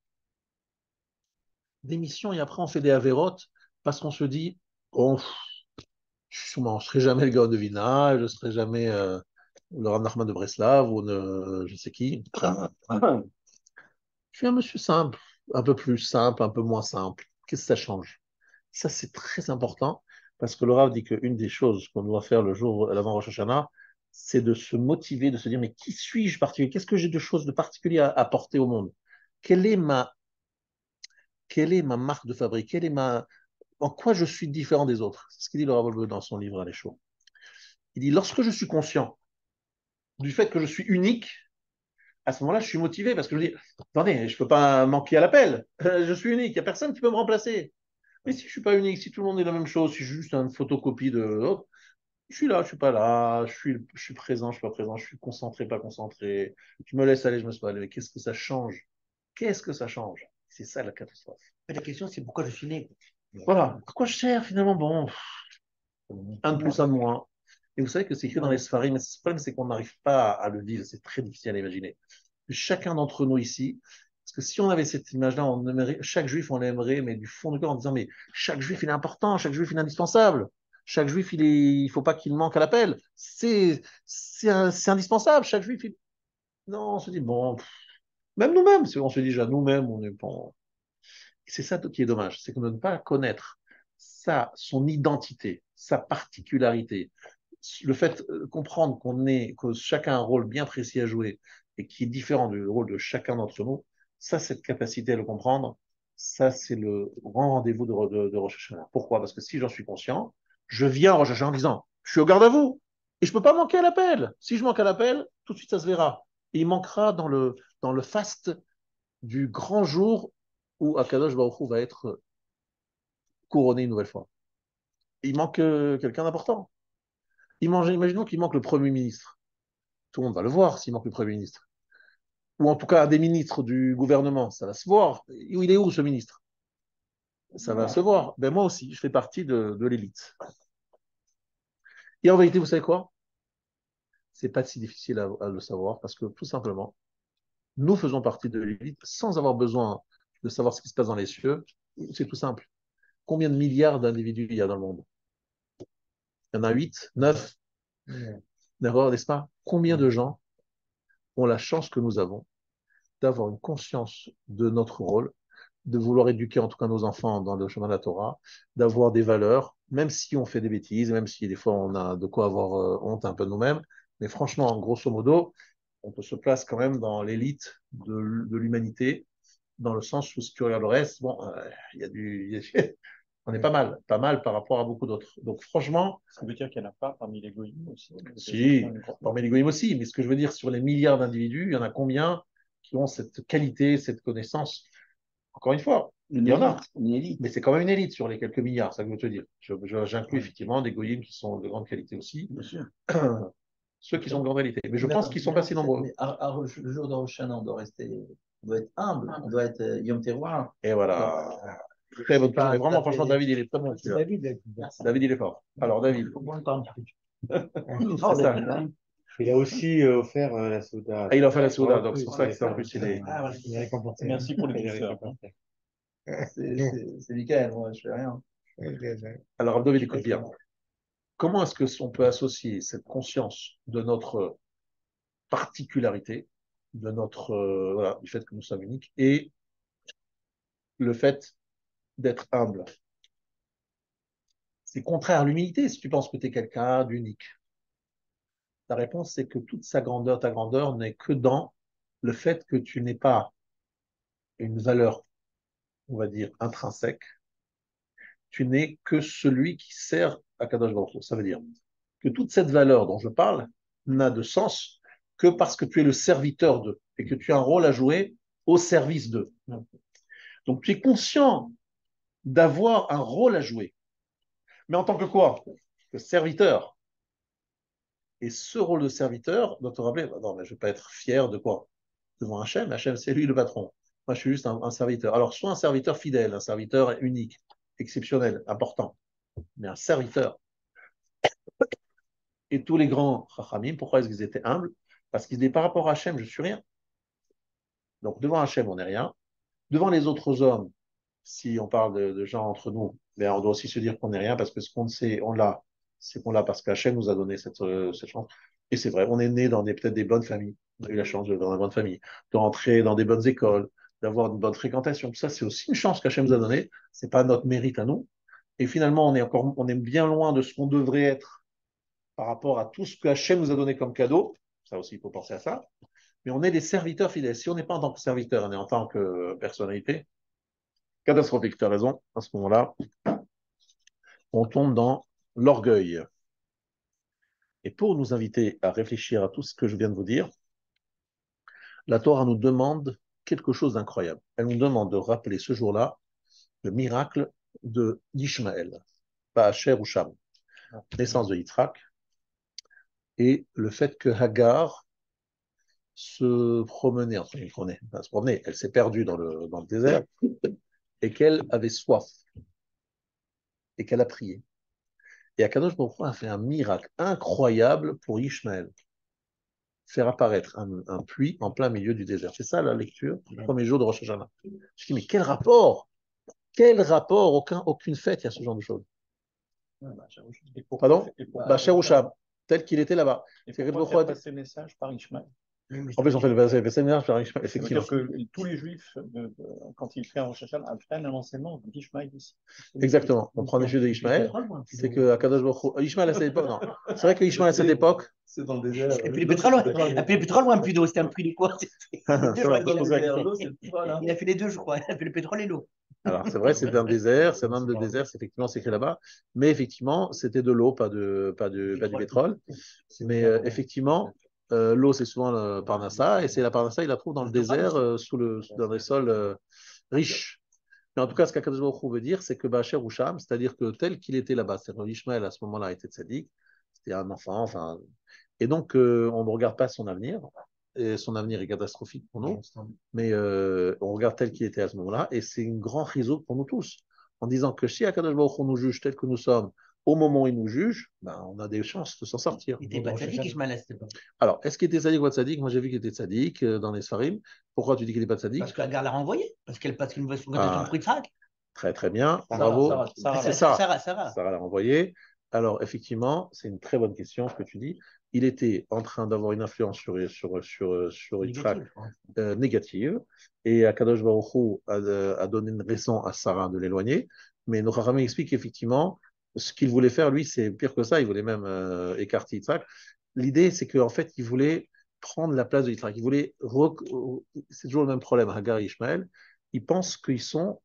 A: Démission, et après, on fait des avérotes, parce qu'on se dit, bon, je ne serai jamais le gars de Vina, je ne serai jamais le Rav Nachman de Breslav, ou je sais qui. Je suis un monsieur simple, un peu plus simple, un peu moins simple. Qu'est-ce que ça change? Ça, c'est très important parce que le Rav dit qu'une des choses qu'on doit faire le jour avant Rosh Hashanah, c'est de se motiver, de se dire, mais qui suis-je particulier? Qu'est-ce que j'ai de choses de particulier à apporter au monde? Quelle est ma, quelle est ma marque de fabrique? En quoi je suis différent des autres? C'est ce qu'il dit le Rav Wolbe dans son livre à l'échaud. Il dit, lorsque je suis conscient du fait que je suis unique, à ce moment-là, je suis motivé parce que je dis, attendez, je ne peux pas manquer à l'appel. Je suis unique, il n'y a personne qui peut me remplacer. Mais si je ne suis pas unique, si tout le monde est la même chose, si je suis juste une photocopie de l'autre, je suis là, je ne suis pas là, je suis présent, je ne suis pas présent, je suis concentré, pas concentré, je me laisse aller, je me laisse pas aller. Mais qu'est-ce que ça change? Qu'est-ce que ça change? C'est ça la catastrophe.
C: Mais la question, c'est pourquoi je suis né.
A: Voilà, à quoi je sers finalement? Bon, un de plus, un de moins. Et vous savez que c'est écrit dans les Sfarim, mais le problème, c'est qu'on n'arrive pas à le vivre, c'est très difficile à imaginer. Chacun d'entre nous ici, parce que si on avait cette image-là, chaque juif, on l'aimerait, mais du fond du cœur, en disant, mais chaque juif, il est important, chaque juif, il est indispensable. Chaque juif, il faut pas qu'il manque à l'appel. C'est indispensable, chaque juif. Non, on se dit, bon, même nous-mêmes, on se dit déjà, nous-mêmes, on est bon. C'est ça qui est dommage, c'est que de ne pas connaître son identité, sa particularité, le fait de comprendre que chacun a un rôle bien précis à jouer et qui est différent du rôle de chacun d'entre nous, ça, cette capacité à le comprendre, ça, c'est le grand rendez-vous de Rosh Hashanah. Pourquoi? Parce que si j'en suis conscient, je viens à Rosh Hashanah en disant, je suis au garde à vous et je ne peux pas manquer à l'appel. Si je manque à l'appel, tout de suite, ça se verra. Et il manquera dans le faste du grand jour où Akadosh Baruch Hu va être couronné une nouvelle fois. Il manque quelqu'un d'important. Imaginons qu'il manque le Premier ministre. Tout le monde va le voir s'il manque le Premier ministre. Ou en tout cas un des ministres du gouvernement, ça va se voir. Il est où ce ministre? Ça va se voir. Ben moi aussi, je fais partie de l'élite. Et en vérité, vous savez quoi? C'est pas si difficile à le savoir parce que tout simplement, nous faisons partie de l'élite sans avoir besoin de savoir ce qui se passe dans les cieux. C'est tout simple. Combien de milliards d'individus il y a dans le monde? Il y en a 8, 9, d'accord, n'est-ce pas? Combien de gens ont la chance que nous avons d'avoir une conscience de notre rôle, de vouloir éduquer en tout cas nos enfants dans le chemin de la Torah, d'avoir des valeurs, même si on fait des bêtises, même si des fois on a de quoi avoir honte un peu de nous-mêmes, mais franchement, grosso modo, on peut se placer quand même dans l'élite de l'humanité, dans le sens où si tu regardes le reste, bon, il y a on est pas mal par rapport à beaucoup d'autres. Donc franchement,
B: Ça veut dire qu'il n'y en a pas parmi les goyim aussi.
A: si, parmi les goyim aussi, mais ce que je veux dire, sur les milliards d'individus, il y en a combien qui ont cette qualité, cette connaissance? Encore une fois, il y en a, mais c'est quand même une élite sur les quelques milliards, ça que je veux te dire. J'inclus effectivement des goyim qui sont de grande qualité aussi,
C: Bien sûr.
A: ceux qui sont de grande qualité. Mais je pense qu'ils sont pas si nombreux.
E: Mais le jour de Rosh Hashanah, on doit être humble, on doit être Yom Teruah.
A: Et voilà. Très bonne question. Et vraiment, franchement, David, il est très bon. David, il est fort. Alors, David. C'est ça.
D: Il a aussi offert la Souda.
A: Ah, il a fait la Souda, donc c'est pour ça que c'est en plus, il est.
C: Ah, voilà, il est récompensé.
B: Merci pour les douceurs.
E: C'est Michael, moi, je fais rien.
A: Alors, David, écoute bien. Comment est-ce qu'on peut associer cette conscience de notre particularité, de notre, voilà, du fait que nous sommes uniques, et le fait d'être humble? C'est contraire à l'humilité si tu penses que tu es quelqu'un d'unique. La réponse, c'est que toute sa grandeur, ta grandeur, n'est que dans le fait que tu n'es pas une valeur, on va dire, intrinsèque. Tu n'es que celui qui sert à Kadosh Baruch Hu. Ça veut dire que toute cette valeur dont je parle n'a de sens que parce que tu es le serviteur d'eux et que tu as un rôle à jouer au service d'eux. Donc tu es conscient d'avoir un rôle à jouer. Mais en tant que quoi? Que serviteur. Et ce rôle de serviteur doit te rappeler, non, mais je ne vais pas être fier de quoi? Devant Hachem. Hachem, c'est lui le patron. Moi, je suis juste un serviteur. Alors, soit un serviteur fidèle, un serviteur unique, exceptionnel, important, mais un serviteur. Et tous les grands Chachamim, pourquoi est-ce qu'ils étaient humbles? Parce qu'ils disaient, par rapport à Hachem, je suis rien. Donc, devant Hachem, on n'est rien. Devant les autres hommes, si on parle de gens entre nous, mais on doit aussi se dire qu'on n'est rien parce que ce qu'on sait, on l'a. C'est qu'on l'a parce qu'Hachem nous a donné cette chance. Et c'est vrai, on est né dans peut-être des bonnes familles. On a eu la chance de dans une bonne famille, de rentrer dans des bonnes écoles, d'avoir une bonne fréquentation. Ça, c'est aussi une chance qu'Hachem nous a donnée. C'est pas notre mérite à nous. Et finalement, on est bien loin de ce qu'on devrait être par rapport à tout ce que Hachem nous a donné comme cadeau. Ça aussi, il faut penser à ça. Mais on est des serviteurs fidèles. Si on n'est pas en tant que serviteur, on est en tant que personnalité, catastrophique, tu as raison. À ce moment-là, on tombe dans l'orgueil. Et pour nous inviter à réfléchir à tout ce que je viens de vous dire, la Torah nous demande quelque chose d'incroyable. Elle nous demande de rappeler ce jour-là le miracle d'Ishmaël, pas Asher ou Sham, naissance de Yitzhak, et le fait que Hagar se promenait, elle s'est perdue dans le désert, et qu'elle avait soif, et qu'elle a prié. Et Akadosh Baruch Hu a fait un miracle incroyable pour Ishmaël, faire apparaître un puits en plein milieu du désert. C'est ça la lecture du premier jour de Rosh Hashanah. Je dis, mais quel rapport? Quel rapport? Aucune fête, il y a ce genre de choses. Pardon? Bacher ou Sham, tel qu'il était là-bas.
B: Et pourquoi faire passer le message par Ishmael?
A: En plus, on fait le séminaire par Ishmael, effectivement.
B: C'est-à-dire que tous les juifs, quand ils font Rosh Hashanah, apprennent un enseignement d'Ishmael ici.
A: Exactement. On prend les jeux d'Ishmael. C'est que Akadosh Baruch Hu, Ishmael à cette époque, non. C'est vrai que Ishmael à cette époque.
D: C'est dans le désert.
C: Et puis les pétroles ou un puits d'eau? C'était un puits de quoi? Il a fait les deux, je crois. Il a fait le pétrole et l'eau.
A: Alors, c'est vrai, c'est un désert, c'est un homme de désert, c'est effectivement, c'est écrit là-bas. Mais effectivement, c'était de l'eau, pas du pétrole. Mais effectivement, l'eau, c'est souvent le Parnassa, et c'est la Parnassa, il la trouve dans le désert, dans des sols riches. Mais en tout cas, ce qu'Akadosh Baruch Hu veut dire, c'est que Bacher ou Sham, c'est-à-dire que tel qu'il était là-bas, c'est-à-dire Ishmaël à ce moment-là était tzaddik, c'était un enfant, enfin. Et donc, on ne regarde pas son avenir. Et son avenir est catastrophique pour nous, mais on regarde tel qu'il était à ce moment-là, et c'est une grande réseau pour nous tous, en disant que si Akadosh Baruch Hu nous juge tel que nous sommes, au moment où il nous juge, ben, on a des chances de s'en sortir.
C: Il n'était pas tzaddik, Ishmael, à cette époque.
A: Alors, est-ce qu'il était tzaddik ou pas tzaddik? Moi, j'ai vu qu'il était tzaddik dans les Sfarim. Pourquoi tu dis qu'il n'est pas tzaddik?
C: Parce que Agar l'a renvoyé, parce qu'elle passe une mauvaise fréquentation pour Yitzhak.
A: Très, très bien. Bravo. C'est
C: Sarah.
A: Sarah l'a renvoyé. Alors, effectivement, c'est une très bonne question ce que tu dis. Il était en train d'avoir une influence sur Yitzhak négative. Et Akadosh Baruch Hu a donné une raison à Sarah de l'éloigner. Mais nos Chachamim explique qu'effectivement, ce qu'il voulait faire, lui, c'est pire que ça. Il voulait même écarter Yitzhak. L'idée, c'est qu'en fait, il voulait prendre la place de Yitzhak. Il voulait. C'est toujours le même problème, Hagar et Ishmaël. Ils pensent qu'ils sont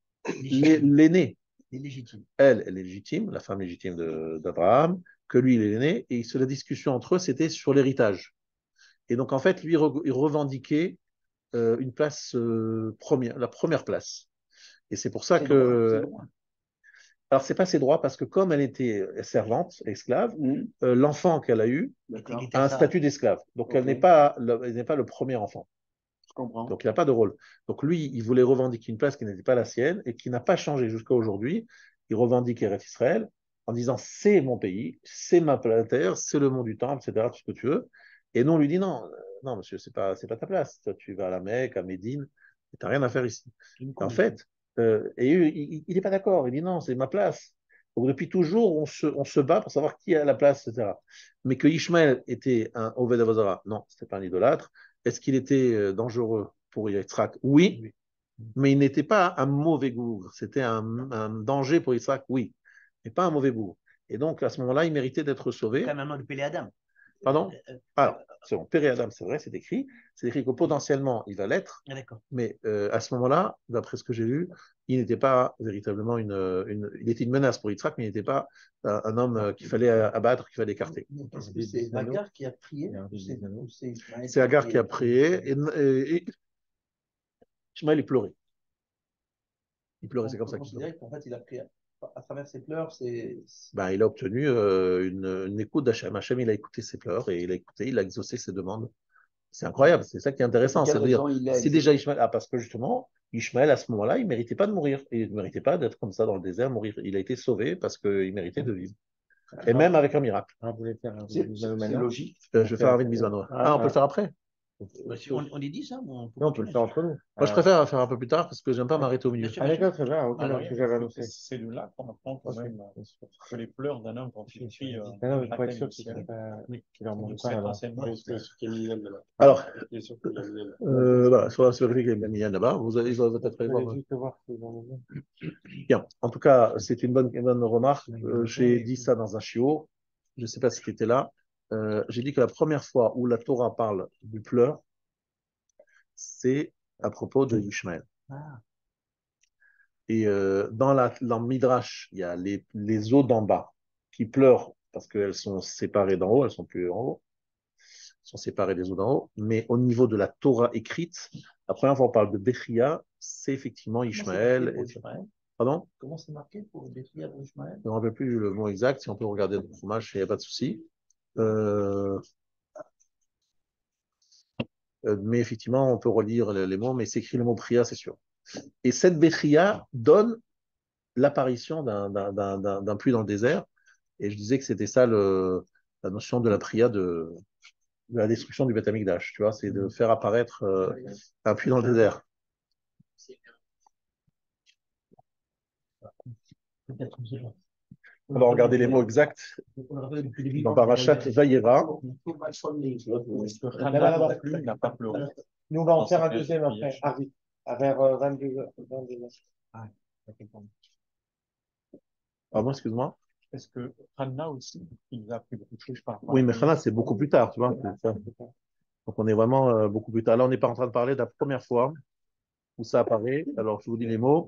A: l'aîné. Elle est légitime, la femme légitime d'Abraham, que lui, il est l'aîné, et la discussion entre eux, c'était sur l'héritage. Et donc, en fait, lui, il revendiquait une place première, la première place. Et c'est pour ça que. Alors, c'est pas ses droits, parce que comme elle était servante, esclave, l'enfant qu'elle a eu a un statut d'esclave. Donc, elle n'est pas le premier enfant. Donc, il n'a pas de rôle. Donc, lui, il voulait revendiquer une place qui n'était pas la sienne et qui n'a pas changé jusqu'à aujourd'hui. Il revendique Eretz Israël en disant c'est mon pays, c'est ma terre, c'est le mont du temple, etc., tout ce que tu veux. Et nous, on lui dit non, non, monsieur, c'est pas ta place. Toi, tu vas à la Mecque, à Médine, tu n'as rien à faire ici. En fait, il n'est pas d'accord. Il dit non, c'est ma place. Donc, depuis toujours, on se bat pour savoir qui a la place, etc. Mais que Ishmaël était un Oved Avazara, non, ce n'était pas un idolâtre. Est-ce qu'il était dangereux pour Yitzhak? Oui, mais il n'était pas un mauvais goût. C'était un danger pour Yitzhak, oui, mais pas un mauvais goût. Et donc, à ce moment-là, il méritait d'être sauvé.
C: Quand même de Pélé Adam.
A: Pardon? Alors, c'est bon, Péré Adam, c'est vrai, c'est écrit. C'est écrit que potentiellement, il va l'être. Mais à ce moment-là, d'après ce que j'ai lu, il n'était pas véritablement il était une menace pour Yitzhak, mais il n'était pas un homme qu'il fallait abattre, qu'il fallait écarter.
E: C'est Agar qui a prié.
A: C'est Agar qui a prié et Ishmaël, il pleurait. Il pleurait, c'est comme ça qu'il pleurait.
E: En fait, il a prié à travers ses pleurs.
A: Ben, il a obtenu une écoute d'Hachem. Hachem, il a écouté ses pleurs et il a exaucé ses demandes. C'est incroyable, c'est ça qui est intéressant. C'est dire, si déjà Ishmaël, parce que justement, Ishmaël, à ce moment-là, il ne méritait pas de mourir. Il ne méritait pas d'être comme ça dans le désert, mourir. Il a été sauvé parce qu'il méritait de vivre. Et même avec un miracle.
E: C'est logique.
A: Je vais faire un vide Mizmano. On peut le faire après?
C: On est dit ça?
D: Non, on peut le faire entre nous.
A: Moi, je préfère faire un peu plus tard parce que j'aime pas m'arrêter au milieu.
D: Très bien, ok, que j'avais annoncé.
B: C'est de là qu'on apprend quand même que les pleurs d'un homme quand il prie.
D: Non, il faut être sûr qu'il leur manque pas.
A: Alors, voilà, sur la vérité qu'il y a Milan là-bas, vous allez peut-être aller voir. Bien, en tout cas, c'est une bonne remarque. J'ai dit ça dans un shiur, je ne sais pas si tu étais là. J'ai dit que la première fois où la Torah parle du pleur, c'est à propos de Ishmaël. Et dans le Midrash, il y a les eaux d'en bas qui pleurent parce qu'elles sont séparées d'en haut, elles sont plus en haut, elles sont séparées des eaux d'en haut. Mais au niveau de la Torah écrite, la première fois on parle de Bechia, c'est effectivement Ishmaël. Pardon?
E: Comment c'est marqué pour Bechia pour Ishmaël?
A: Je ne me rappelle plus le mot exact, si on peut regarder le fromage, il n'y a pas de souci. Mais effectivement, on peut relire les mots, mais c'est écrit le mot Priya, c'est sûr. Et cette Bechia donne l'apparition d'un puits dans le désert. Et je disais que c'était ça la notion de la Priya de la destruction du Beth Amikdash. Tu vois, c'est de faire apparaître un puits dans le désert. On va regarder les mots exacts dans Parashat Vayera.
B: N'a pas pleuré.
D: Nous, on va en faire un deuxième après, vers 22h.
A: Pardon, excuse-moi.
B: Est-ce que Hannah aussi, il a pris beaucoup de choses par rapport
A: Oui, mais Hannah, c'est beaucoup plus tard, tu vois. Donc, on est vraiment beaucoup plus tard. Là, on n'est pas en train de parler de la première fois où ça apparaît. Alors, je vous dis les mots.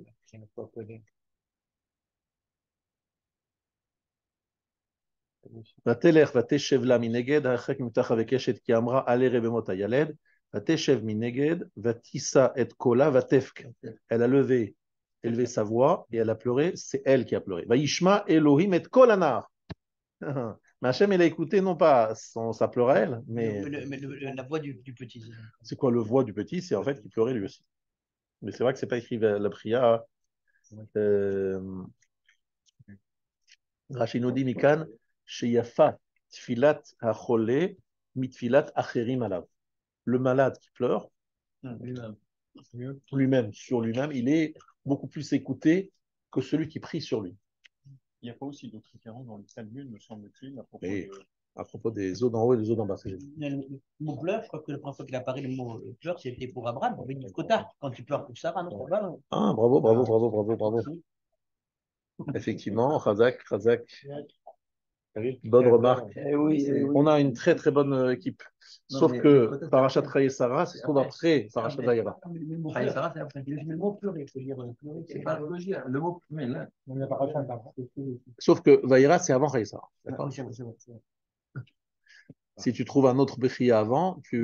A: ותלך ותשב לה מנגד, הרחק ממתח וקשת כי אמרה עלי רבמות הילד, ותשב מנגד, ותישא את קולה ותבכה. Elle a élevé sa voix et elle a pleuré, c'est elle qui a pleuré. וישמע אלוהים את כל הנער. Mais Hachem, il a écouté non pas sa pleurelle, mais
C: La voix du petit.
A: c'est quoi le voix du petit? C'est en fait qu'il pleurait lui aussi. Mais c'est vrai que c'est pas écrit la prière. Rachid nous dit Mikan, Sheyafa Tfilat Achole, Mitfilat Acherim Alav. Le malade qui pleure, lui-même, sur lui-même, il est beaucoup plus écouté que celui qui prie sur lui.
B: Il n'y a pas aussi d'autres références dans le Talmud, me semble-t-il,
A: Et à propos des eaux d'en haut et des eaux d'en bas.
C: Le mot pleur, je crois que la première fois qu'il apparaît, le mot pleur, c'était pour Abraham, avec du quota. Quand tu pleures pour Sarah, non, pas mal.
A: Ah, bravo, bravo, bravo, bravo, bravo. Effectivement, Razak. Bonne remarque. On a une très très bonne équipe. Sauf que Parashat Chaye Sarah, c'est ce qu'on après Parashat Vayera.
E: Chaye Sarah, c'est après. Le mot pleurer, je veux dire, c'est pas le mot pleurer, là.
A: Sauf que Vayera, c'est avant Chaye Sarah.
C: D'accord.
A: Si tu trouves un autre Bechia avant, c'est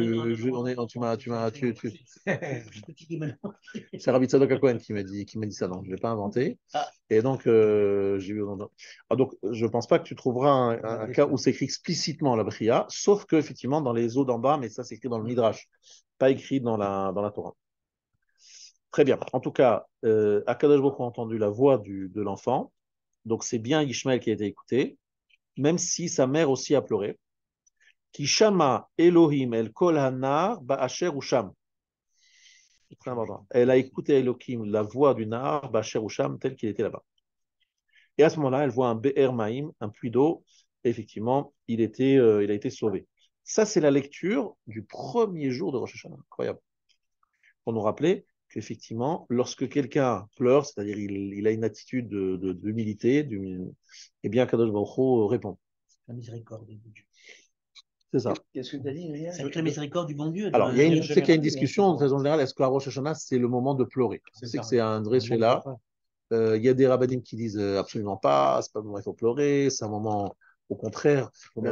A: Rabbi Tzadok Cohen qui m'a dit ça, donc je ne l'ai pas inventé. Et donc, j'ai eu. Donc, je ne pense pas que tu trouveras un cas où c'est écrit explicitement la Bechia, sauf que, effectivement, dans les eaux d'en bas, mais ça, c'est écrit dans le Midrash, pas écrit dans la Torah. Très bien. En tout cas, Akadosh Baruch Hu a entendu la voix de l'enfant, donc c'est bien Ishmaël qui a été écouté, même si sa mère aussi a pleuré. Kishama Elohim el kol hanar ba'asher usham. C'est très important. Elle a écouté Elohim, la voix du nar ba'asher usham, tel qu'il était là-bas. Et à ce moment-là, elle voit un be'er ma'im, un puits d'eau. Et effectivement, il a été sauvé. Ça, c'est la lecture du premier jour de Rosh Hashanah. Incroyable. Pour nous rappeler qu'effectivement, lorsque quelqu'un pleure, c'est-à-dire il a une attitude d'humilité, eh bien, Kadosh Baruch Hu répond.
C: La miséricorde du bon Dieu.
A: C'est ça.
E: Qu'est-ce que tu as dit, Julien?
C: C'est la miséricorde du bon Dieu.
A: Alors, je sais qu'il y a une discussion, de façon générale, est-ce que la Rosh Hashanah, c'est le moment de pleurer? Je sais que c'est un vrai là. Il y a des rabbinim qui disent absolument pas, c'est pas le moment où il faut pleurer, c'est un moment, au contraire,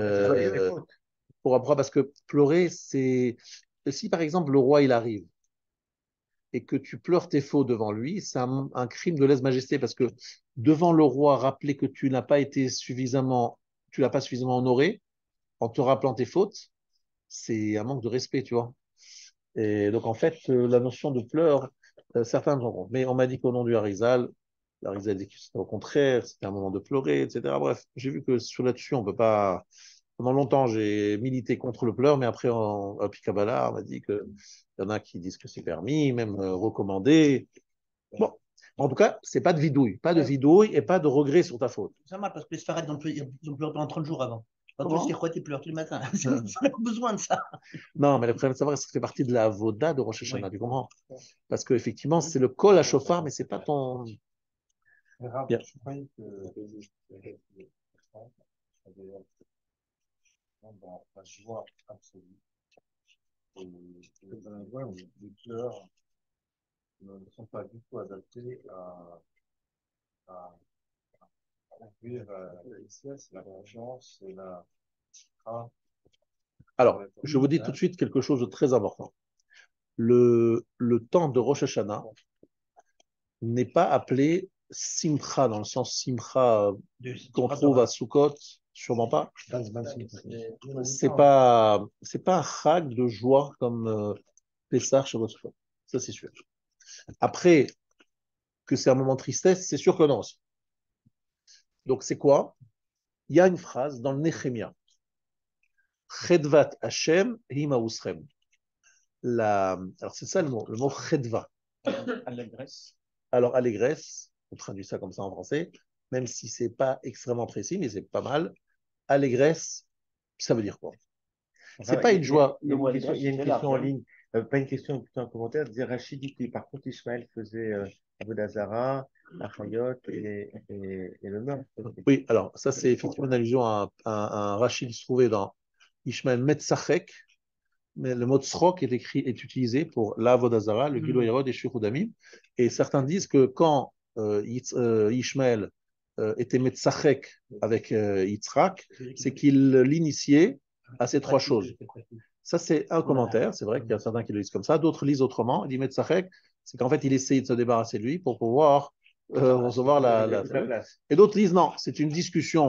A: pourquoi? Parce que pleurer, c'est. Si par exemple le roi il arrive et que tu pleures tes faux devant lui, c'est un crime de lèse-majesté parce que devant le roi, rappeler que tu l'as pas suffisamment honoré en te rappelant tes fautes, c'est un manque de respect, tu vois. Et donc, en fait, la notion de pleurs, certains me compte. Mais on m'a dit qu'au nom du Harizal, l'Harizal dit que c'était au contraire, c'était un moment de pleurer, etc. Bref, j'ai vu que sur là-dessus, on peut pas. Pendant longtemps, j'ai milité contre le pleur, mais après, à Picabala, on m'a dit qu'il y en a qui disent que c'est permis, même recommandé. Bon, en tout cas, c'est pas de vidouille et pas de regret sur ta faute.
C: C'est mal parce que les Sfarades, ils ont pleuré pendant 30 jours avant. Quand tu sais quoi, tu pleures tous les matins. On n'a pas besoin de ça.
A: Non, mais le problème de savoir, ça fait partie de la voda de Rosh Hashanah, tu comprends? Parce qu'effectivement, c'est le kol à chauffard, mais c'est pas ton. Bien.
D: Je croyais que dans la joie absolue, et dans la joie où les pleurs ne sont pas du tout adaptés à ouvrir la tristesse, la confiance et la.
A: Alors, je vous dis tout de suite quelque chose de très important. Le temps de Rosh Hashanah n'est pas appelé Simcha, dans le sens Simcha qu'on trouve à Sukkot, sûrement pas. C'est pas un chag de joie comme Pessah, Shavuot, Sukkot. Ça, c'est sûr. Après, que c'est un moment de tristesse, c'est sûr que non. Donc, c'est quoi? Il y a une phrase dans le Nehemia. Chedvat Hashem himausrem. Alors, c'est ça le mot chedva.
B: Allégresse.
A: Alors, allégresse, on traduit ça comme ça en français, même si c'est pas extrêmement précis, mais c'est pas mal. Allégresse, ça veut dire quoi? C'est pas une joie.
D: Il y a une question en ligne, pas une question, plutôt un commentaire. Rachid dit que par contre Ismaël faisait Avodazara, Achayot et le meurtre.
A: Oui, alors ça c'est effectivement une allusion à un Rachid qui se trouvait dans Ishmael Metzachek, mais le mot tsrok est utilisé pour l'Avodazara, le Gilo Yerod et Shuchudamim. Et certains disent que quand Ishmael était Metzachek avec Yitzhak, c'est qu'il l'initiait à ces trois choses. Ça, c'est un commentaire. C'est vrai qu'il y a certains qui le lisent comme ça. D'autres lisent autrement. Il dit Metzachek, c'est qu'en fait, il essayait de se débarrasser de lui pour pouvoir recevoir la. Et d'autres disent non, c'est une discussion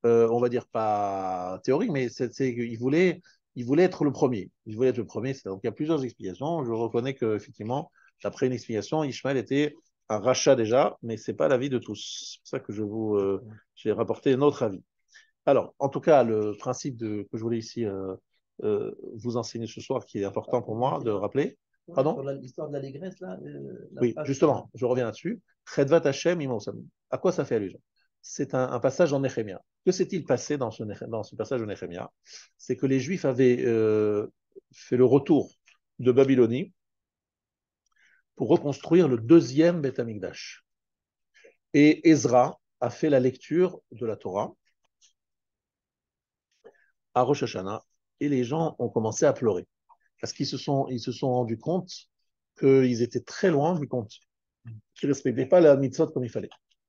A: on va dire pas théorique, mais il voulait être le premier. Il voulait être le premier. Donc il y a plusieurs explications. Je reconnais qu'effectivement, d'après une explication, Ishmaël était un rachat déjà, mais c'est pas l'avis de tous. C'est pour ça que j'ai rapporté un autre avis. Alors, en tout cas, le principe que je voulais ici vous enseigner ce soir, qui est important pour moi de rappeler. Pardon?
E: Sur l'histoire de l'allégresse, là,
A: Oui, justement, je reviens là-dessus. Chedvat Hashem imosam. À quoi ça fait allusion? C'est un passage en Néhémia. Que s'est-il passé dans ce passage de Néhémia? C'est que les Juifs avaient fait le retour de Babylonie pour reconstruire le deuxième Beth Amikdash. Et Ezra a fait la lecture de la Torah à Rosh Hashanah, et les gens ont commencé à pleurer. Parce ils se sont rendus compte qu'ils étaient très loin du compte, qu'ils ne respectaient pas la mitzvot comme il fallait.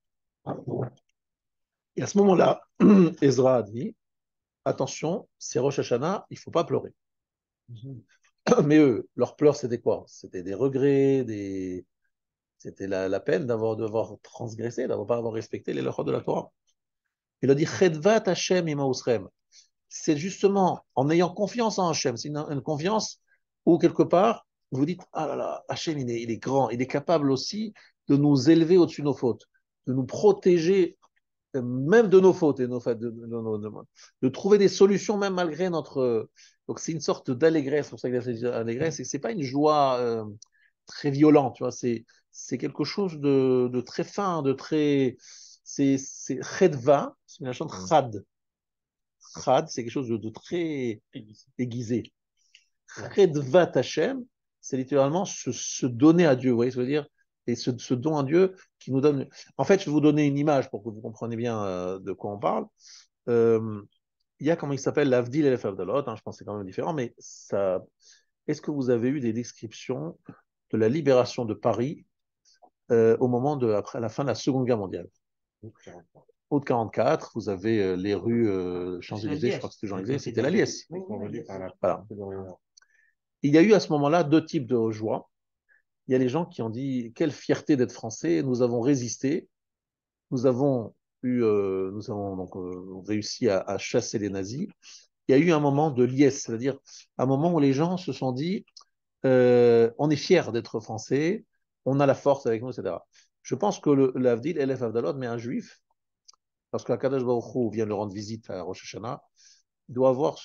A: Et à ce moment-là, Ezra a dit, attention, c'est Rosh Hashanah, il ne faut pas pleurer. Mais eux, leur pleurs, c'était quoi? C'était des regrets, c'était la peine d'avoir transgressé, d'avoir pas avoir respecté les lois de la Torah. Il a dit, Chedvat Hashem imausrem. C'est justement en ayant confiance en Hachem, c'est une confiance où quelque part, vous dites, ah là là, Hachem, il est grand, il est capable aussi de nous élever au-dessus de nos fautes, de nous protéger même de nos fautes et de trouver des solutions même malgré notre. Donc c'est une sorte d'allégresse, pour ça que c'est allégresse, et c'est pas une joie très violente, tu vois, c'est quelque chose de très fin, de très. C'est chedva, c'est une chante chad. Chad, c'est quelque chose de très aiguisé. Chedvat Hashem, c'est littéralement se donner à Dieu, vous voyez ce que je veux dire? Et ce don à Dieu qui nous donne. En fait, je vais vous donner une image pour que vous compreniez bien de quoi on parle. Euh, il y a comment il s'appelle l'Avdil et le Favdalot, je pense que c'est quand même différent, mais ça. Est-ce que vous avez eu des descriptions de la libération de Paris au moment après la fin de la Seconde Guerre mondiale? Août 44, vous avez les rues Champs-Élysées, je crois que c'était Champs-Élysées, c'était la Liesse. Voilà. Il y a eu à ce moment-là deux types de joie. Il y a les gens qui ont dit quelle fierté d'être français, nous avons résisté, nous avons nous avons donc réussi à chasser les nazis. Il y a eu un moment de liesse, c'est-à-dire un moment où les gens se sont dit on est fiers d'être français, on a la force avec nous, etc. Je pense que l'Avdil, Elef Avdalot, mais un juif, parce que Kadosh Baruch Hu vient le rendre visite à Rosh Hashanah, doit avoir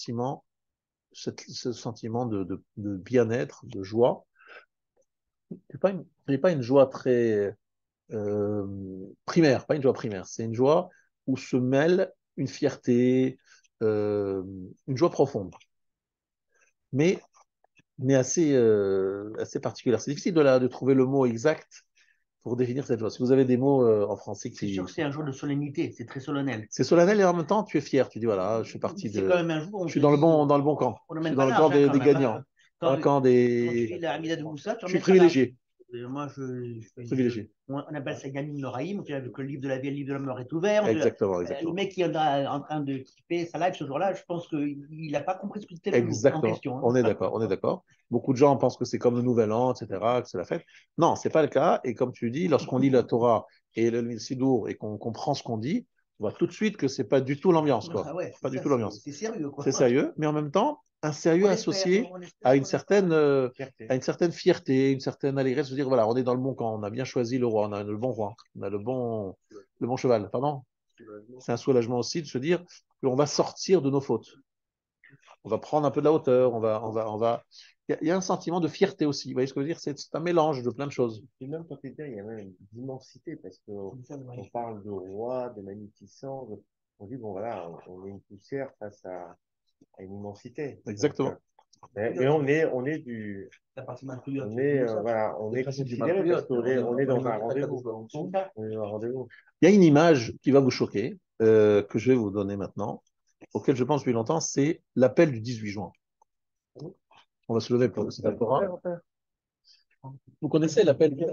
A: ce sentiment de bien-être, de joie. C'est pas une joie très primaire, pas une joie primaire, c'est une joie où se mêle une fierté, une joie profonde, mais, mais assez particulière. C'est difficile de trouver le mot exact pour définir cette joie. Si vous avez des mots en français
C: C'est sûr que c'est un jour de solennité, c'est très solennel.
A: c'est solennel et en même temps tu es fier, tu dis voilà, je suis parti
C: C'est quand même un jour où
A: je suis dans le bon camp,
C: on
A: je suis
C: n'emmène
A: dans
C: pas
A: le camp
C: large, hein, quand
A: des
C: même,
A: gagnants,
C: hein.
A: dans le camp
C: Quand tu
A: des.
C: lis la Hamida de Moussa, tu
A: Je suis
C: emmènes pas large.
A: privilégié.
C: Moi, je fais
A: Privilégié.
C: on appelle ça Yamin Noraïm, que le livre de la vie et le livre de la mort est ouvert.
A: Exactement,
C: Le
A: exactement.
C: mec qui est en train de kiffer sa life ce jour-là, je pense qu'il n'a pas compris ce que c'était le jour en
A: Exactement.
C: question. Hein.
A: On est d'accord, on est d'accord. Beaucoup de gens pensent que c'est comme le Nouvel An, etc., que c'est la fête. Non, c'est pas le cas. Et comme tu dis, lorsqu'on lit la Torah et le Sidour et qu'on comprend ce qu'on dit, on voit tout de suite que c'est pas du tout l'ambiance, quoi.
C: Ah ouais,
A: Pas du tout l'ambiance.
C: c'est sérieux, quoi.
A: C'est sérieux, mais en même temps, un sérieux associé à une certaine fierté, une certaine allégresse, de se dire voilà, on est dans le bon camp, on a bien choisi le roi, on a le bon roi, on a le bon cheval. Pardon? C'est un soulagement aussi de se dire qu'on va sortir de nos fautes. On va prendre un peu de la hauteur, Il y a un sentiment de fierté aussi. Vous voyez ce que je veux dire? C'est un mélange de plein de choses.
D: Et même quand tu étais, il y a même une immensité, parce qu'on parle de roi, de magnificence. On dit, bon, voilà, on est une poussière face à une immensité.
A: Exactement.
D: Donc, on est du.
C: La partie malpouillotte.
D: Voilà, on est considéré parce qu'on est, on est dans un rendez-vous. On est dans un rendez-vous.
A: Il y a une image qui va vous choquer, que je vais vous donner maintenant, auquel je pense depuis longtemps, c'est l'appel du 18 juin. On va se lever pour cet appel. Vous connaissez l'appel du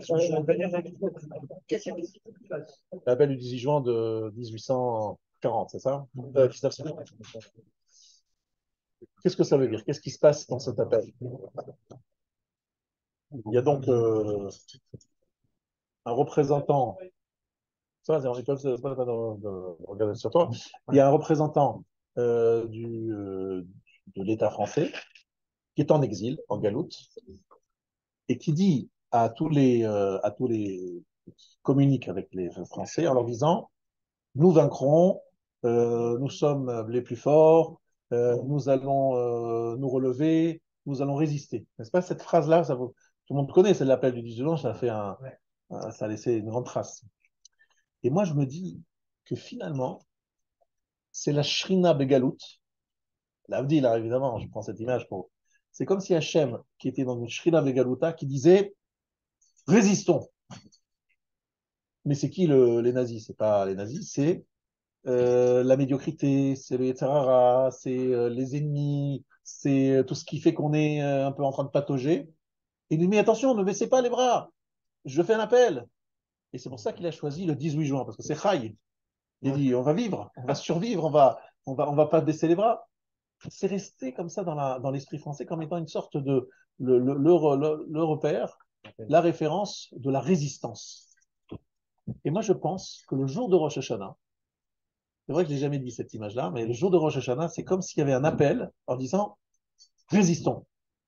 A: 18 juin de 1840, c'est ça? 1940. Qu'est-ce que ça veut dire? Qu'est-ce qui se passe dans cet appel? Il y a donc un représentant Ça va, c'est pas la peine de regarder sur toi. Il y a un représentant de l'État français qui est en exil, en galoute, et qui dit à tous les qui communiquent avec les Français en leur disant, nous vaincrons, nous sommes les plus forts, nous allons nous relever, nous allons résister. N'est-ce pas cette phrase-là, tout le monde connaît, c'est l'appel du 18 juin, ça a laissé une grande trace. Et moi, je me dis que finalement, c'est la Shrina Begalout, l'Avdi, là, évidemment, je prends cette image pour. C'est comme si Hachem, qui était dans une Shrina Begalouta, qui disait résistons. Mais c'est qui les nazis? C'est pas les nazis, c'est la médiocrité, c'est le Yetzirara, c'est les ennemis, c'est tout ce qui fait qu'on est un peu en train de patauger. Il nous dit, mais attention, ne baissez pas les bras, je fais un appel. Et c'est pour ça qu'il a choisi le 18 juin, parce que c'est Chai. Il dit, on va vivre, on va survivre, on va pas baisser les bras. C'est resté comme ça dans l'esprit français comme étant une sorte de le repère, la référence de la résistance. Et moi, je pense que le jour de Rosh Hashanah, c'est vrai que je n'ai jamais dit cette image-là, mais le jour de Rosh Hashanah, c'est comme s'il y avait un appel en disant résistons.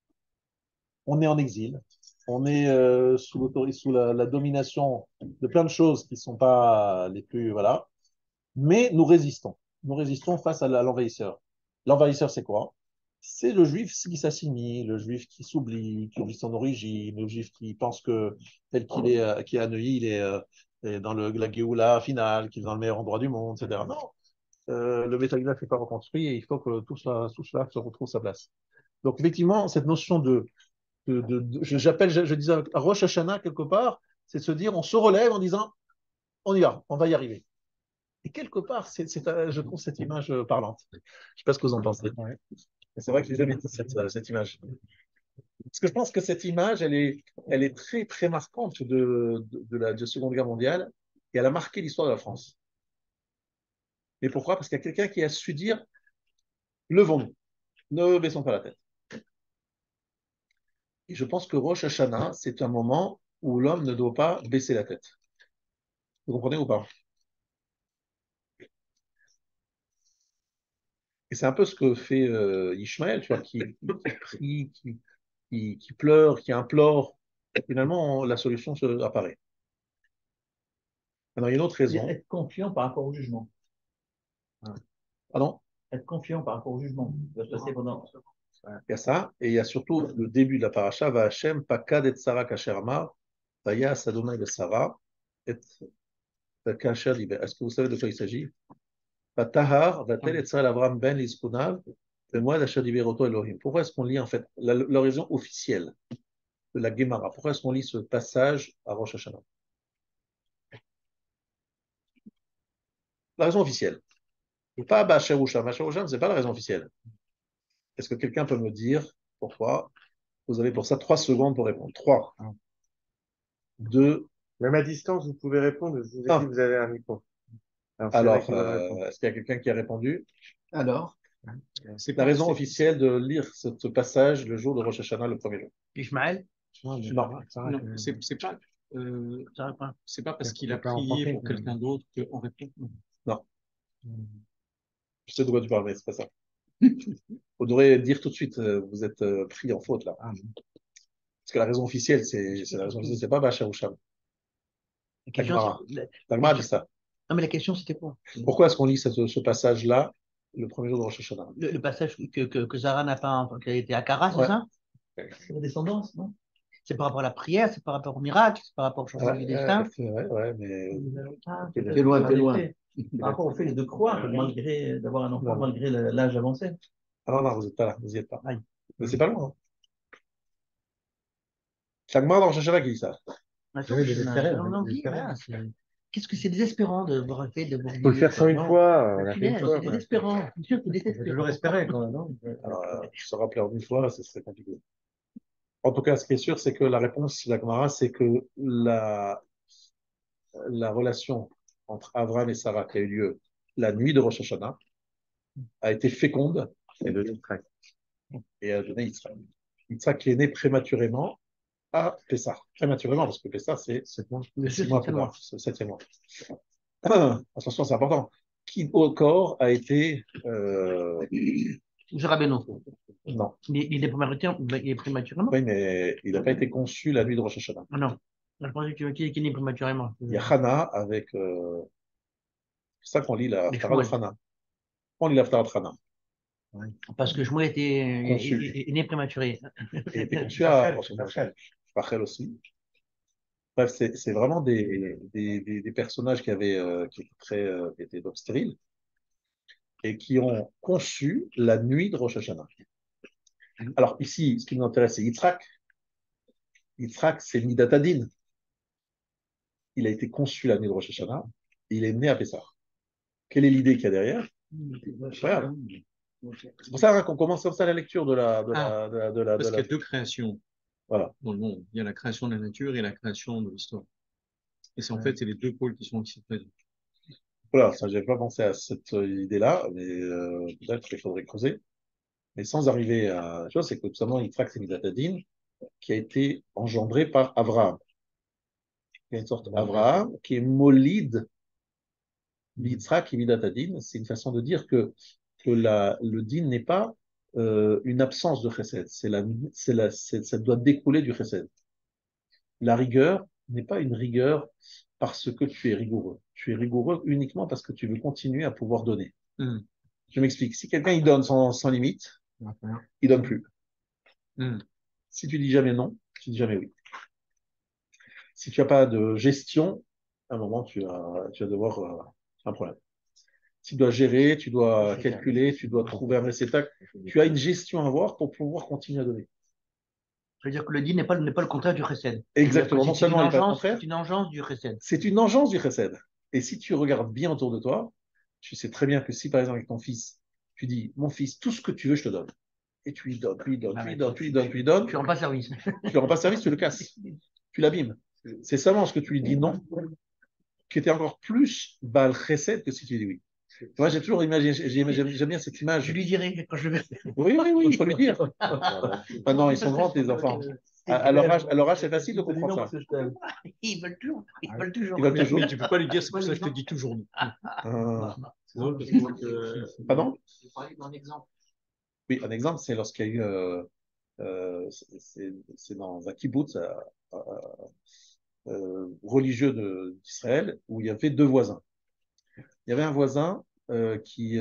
A: On est en exil, on est sous la domination de plein de choses qui ne sont pas les plus. Voilà, mais nous résistons. Nous résistons face à l'envahisseur. L'envahisseur, c'est quoi? C'est le juif qui s'assimile, le juif qui s'oublie, qui oublie son origine, le juif qui pense que tel qu'il est, qui est à Neuilly, est dans la Géoula finale, qu'il est dans le meilleur endroit du monde, etc. Non, le Beth Amikdash n'est pas reconstruit et il faut que tout cela se retrouve sa place. Donc effectivement, cette notion j'appelle, je disais à Rosh Hashanah quelque part, c'est de se dire, on se relève en disant, on y va, on va y arriver. Et quelque part, je trouve cette image parlante. Je ne sais pas ce que vous en pensez. Ouais. C'est vrai que j'ai jamais dit cette image. Parce que je pense que cette image, elle est très, très marquante de la Seconde Guerre mondiale et elle a marqué l'histoire de la France. Et pourquoi? Parce qu'il y a quelqu'un qui a su dire, levons-nous, ne baissons pas la tête. Et je pense que Rosh Hashanah, c'est un moment où l'homme ne doit pas baisser la tête. Vous comprenez ou pas? Et c'est un peu ce que fait Ishmaël, tu vois, qui prie, qui pleure, qui implore. Et finalement, la solution apparaît. Alors, il y a une autre raison.
E: Être confiant par rapport au jugement.
A: Pardon?
E: Être confiant par rapport au jugement. Il va se passer pendant.
A: Il y a ça, et il y a surtout le début de la paracha, va Hashem, pakad et Sarah kasher amar, vaya Adonai de Sarah, et kasher diber. Est-ce que vous savez de quoi il s'agit? Vatahar, vatel et Sarah Avram ben Liskunav, le mois d'Asher diberoto Elohim. Pourquoi est-ce qu'on lit en fait l'horizon officielle de la Gemara? Pourquoi est-ce qu'on lit ce passage à Rosh Hashanah? La raison officielle. Et pas Bacher Usham. Bacher Usham, ce n'est pas la raison officielle. Est-ce que quelqu'un peut me dire pourquoi? Vous avez pour ça 3 secondes pour répondre. 3, 2.
D: Même à distance, vous pouvez répondre. Je vous ai dit que vous avez un micro.
A: Alors, est-ce qu'il y a quelqu'un qui a répondu?
E: Alors,
A: c'est la raison officielle de lire ce passage le jour de Rosh Hashanah, le premier jour.
C: Ishmaël?
A: Non,
B: c'est pas parce qu'il a prié pour quelqu'un d'autre qu'on répond.
A: Non. Je sais de quoi tu parles, mais c'est pas ça. Vous devrez dire tout de suite, vous êtes pris en faute là. Parce que la raison officielle, c'est pas Bacha ou Sham. La Gemara dit ça.
C: Non, mais la question, c'était quoi?
A: Pourquoi est-ce qu'on lit ce passage-là le premier jour de Rosh Hashanah?
C: Le passage que Zara n'a pas, qui a été à Kara, c'est ça?
E: c'est la descendance, non?
C: C'est par rapport à la prière, c'est par rapport au miracle, c'est par rapport au changement du destin.
A: Ouais, mais.
E: T'es loin, t'es loin. Par rapport au fait de croire, malgré d'avoir un enfant, malgré l'âge avancé.
A: Ah non, vous n'êtes pas là, vous n'y êtes pas. Mais c'est pas loin. Hein. C'est la Gemara dans Rosh Hashanah qui dit ça.
C: Qu'est-ce que c'est désespérant de voir le fait de vous.
D: Il faut le faire 101 fois.
C: C'est désespérant. Je
B: toujours espérer quand même, non?
A: Alors, se rappeler en une fois, c'est compliqué. En tout cas, ce qui est sûr, c'est que la réponse de la Gemara, c'est que la relation entre Abraham et Sarah qui a eu lieu la nuit de Rosh Hashanah a été féconde et a donné Yitzhak. Yitzhak qui est né prématurément à Pessah. Prématurément, parce que Pessah, c'est le 6 mois plus tard, c'est le 7e mois. attention, c'est important, qui au corps a été,
C: Monsieur Rabbeinu,
A: non,
C: il est prématurément?
A: oui, mais il n'a pas été conçu la nuit de Rosh Hashanah.
C: Ah non. Je pensais que qui est né prématurément.
A: Il y a Hana avec, c'est ça qu'on lit la
C: Les
A: Haftarah de
C: Shmuel.
A: Hana. On lit la Haftarah de Hana.
C: Parce que Shmuel
A: Conçu.
C: est né prématuré.
A: Il était conçu à Rosh Hashanah. Rachel aussi. Bref, c'est vraiment des personnages qui étaient qui étaient donc stériles et qui ont conçu la nuit de Rosh Hashanah. Alors ici, ce qui nous intéresse, c'est Yitzhak. Yitzhak, c'est Midatadin. Il a été conçu la nuit de Rosh Hashanah. Il est né à Pessah. Quelle est l'idée qu'il y a derrière? Incroyable. C'est pour ça qu'on commence comme ça la lecture
B: Parce qu'il y a deux créations
A: Voilà.
B: dans le monde. Il y a la création de la nature et la création de l'histoire. Et c'est en fait, c'est les deux pôles qui sont ici présents.
A: Voilà, ça, j'avais pas pensé à cette idée-là, mais peut-être qu'il faudrait creuser. Mais sans arriver à la chose, c'est que tout simplement, Yitzhak, c'est Midatadin, qui a été engendré par Abraham. Il y a une sorte d'Abraham qui est molide Yitzhak et Midatadin. C'est une façon de dire que le din n'est pas une absence de chesed. Ça doit découler du chesed. La rigueur n'est pas une rigueur parce que tu es rigoureux. Tu es rigoureux uniquement parce que tu veux continuer à pouvoir donner.
B: Mm.
A: Je m'explique. Si quelqu'un il donne sans limite, il donne plus.
B: Mm.
A: Si tu dis jamais non, tu dis jamais oui. Si tu n'as pas de gestion, à un moment, tu vas devoir un problème. Tu dois gérer, tu dois calculer, tu dois trouver un réceptacle. Tu as une gestion à avoir pour pouvoir continuer à donner.
C: Ça veut dire que le din n'est pas le contraire du chesed.
A: Exactement. Non seulement il n'est pas le contraire,
C: C'est une engeance du chesed.
A: c'est une engeance du chesed. Et si tu regardes bien autour de toi, tu sais très bien que si, par exemple, avec ton fils, tu dis, mon fils, tout ce que tu veux, je te donne. Et tu lui donnes, tu lui donnes, tu lui donnes, tu lui donnes, tu lui donnes.
C: Tu rends pas service.
A: Tu ne rends pas service, tu le casses. Tu l'abîmes. C'est seulement ce que tu lui dis non qui était encore plus bal chesed que si tu dis oui. Moi, j'ai toujours imaginé, j'aime bien cette image.
C: Je lui dirai quand je le verrai.
A: Oui, oui, oui, il faut lui dire. Maintenant, ils sont grands, tes enfants. À leur âge, c'est facile de comprendre ça.
C: Ils veulent toujours. Ils veulent toujours.
A: Ils veulent toujours.
B: Mais tu peux pas lui dire, c'est pour ça que je te dis toujours non.
A: C'est drôle parce que, pardon?
C: Je parlais d'un exemple.
A: Oui, un exemple, c'est lorsqu'il y a eu, c'est dans un kibbutz religieux d'Israël où il y avait deux voisins. Il y avait un voisin qui,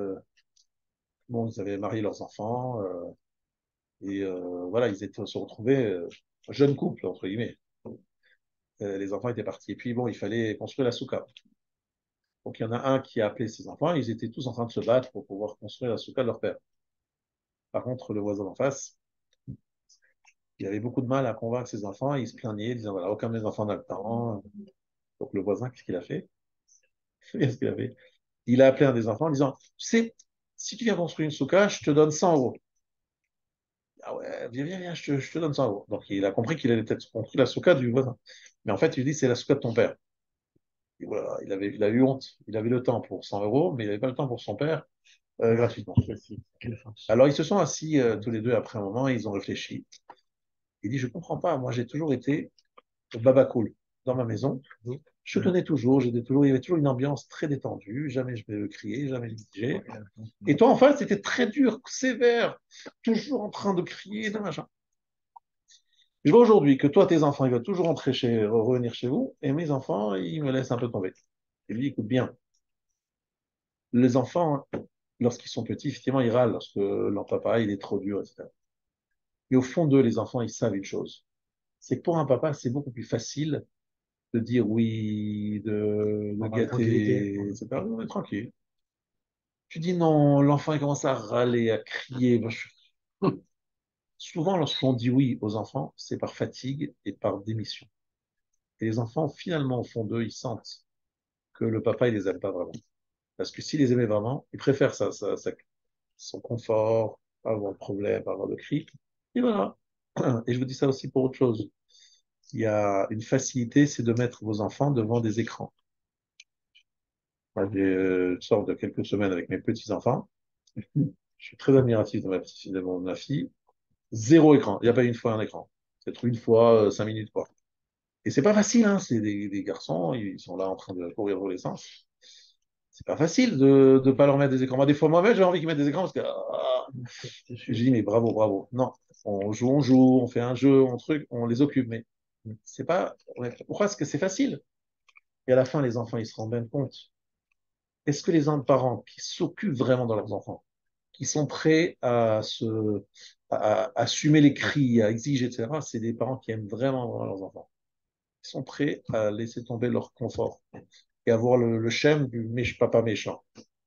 A: bon, ils avaient marié leurs enfants et voilà, ils étaient se retrouvaient jeunes couples entre guillemets. Les enfants étaient partis et puis bon, il fallait construire la souka. Donc il y en a un qui a appelé ses enfants, ils étaient tous en train de se battre pour pouvoir construire la souka de leur père. Par contre, le voisin d'en face, il avait beaucoup de mal à convaincre ses enfants, il se plaignait, disant voilà, aucun de mes enfants n'a le temps. Donc le voisin, qu'est-ce qu'il a fait? Qu'est-ce qu'il a fait? Il a appelé un des enfants en disant, tu sais, si tu viens construire une souka, je te donne 100 euros. Ah ouais, viens, je te donne 100 euros. Donc il a compris qu'il allait peut-être construire la souka du voisin. Mais en fait, il lui dit, c'est la souka de ton père. Et voilà, il a eu honte. Il avait le temps pour 100 euros, mais il n'avait pas le temps pour son père gratuitement. Alors ils se sont assis tous les deux après un moment et ils ont réfléchi. Il dit, je comprends pas, moi j'ai toujours été baba cool dans ma maison. Je donnais toujours, il y avait toujours une ambiance très détendue, jamais je me crier, jamais je me disais. Et toi, en face, c'était très dur, sévère, toujours en train de crier, de machin. Je vois aujourd'hui que toi, tes enfants, ils veulent toujours revenir chez vous, et mes enfants, ils me laissent un peu tomber. Et lui, écoute bien, les enfants, lorsqu'ils sont petits, effectivement, ils râlent lorsque leur papa, il est trop dur, etc. Mais au fond d'eux, les enfants, ils savent une chose. C'est que pour un papa, c'est beaucoup plus facile de dire oui, de gâter, etc. On est tranquille. Tu dis non, l'enfant, il commence à râler, à crier. Souvent, lorsqu'on dit oui aux enfants, c'est par fatigue et par démission. Et les enfants, finalement, au fond d'eux, ils sentent que le papa, il les aime pas vraiment. Parce que s'il les aimait vraiment, il préfère son confort, pas avoir de problème, pas avoir de cris. Et voilà. Et je vous dis ça aussi pour autre chose. Il y a une facilité, c'est de mettre vos enfants devant des écrans. Moi, je sors de quelques semaines avec mes petits-enfants. Je suis très admiratif de ma fille. Zéro écran. Il n'y a pas une fois un écran. Peut-être une fois, 5 minutes, quoi. Et c'est pas facile, hein, c'est des garçons, ils sont là en train de courir dans les sens. C'est pas facile de ne pas leur mettre des écrans. Moi, des fois, moi-même, j'ai envie qu'ils mettent des écrans parce que je dis, mais bravo, bravo. Non, on joue, on fait un jeu, on les occupe, mais c'est pas. Pourquoi est-ce que c'est facile? Et à la fin, les enfants, ils se rendent bien compte. Est-ce que les parents qui s'occupent vraiment de leurs enfants, qui sont prêts à assumer les cris, à exiger, etc., c'est des parents qui aiment vraiment, vraiment leurs enfants. Ils sont prêts à laisser tomber leur confort et avoir le schème du papa méchant.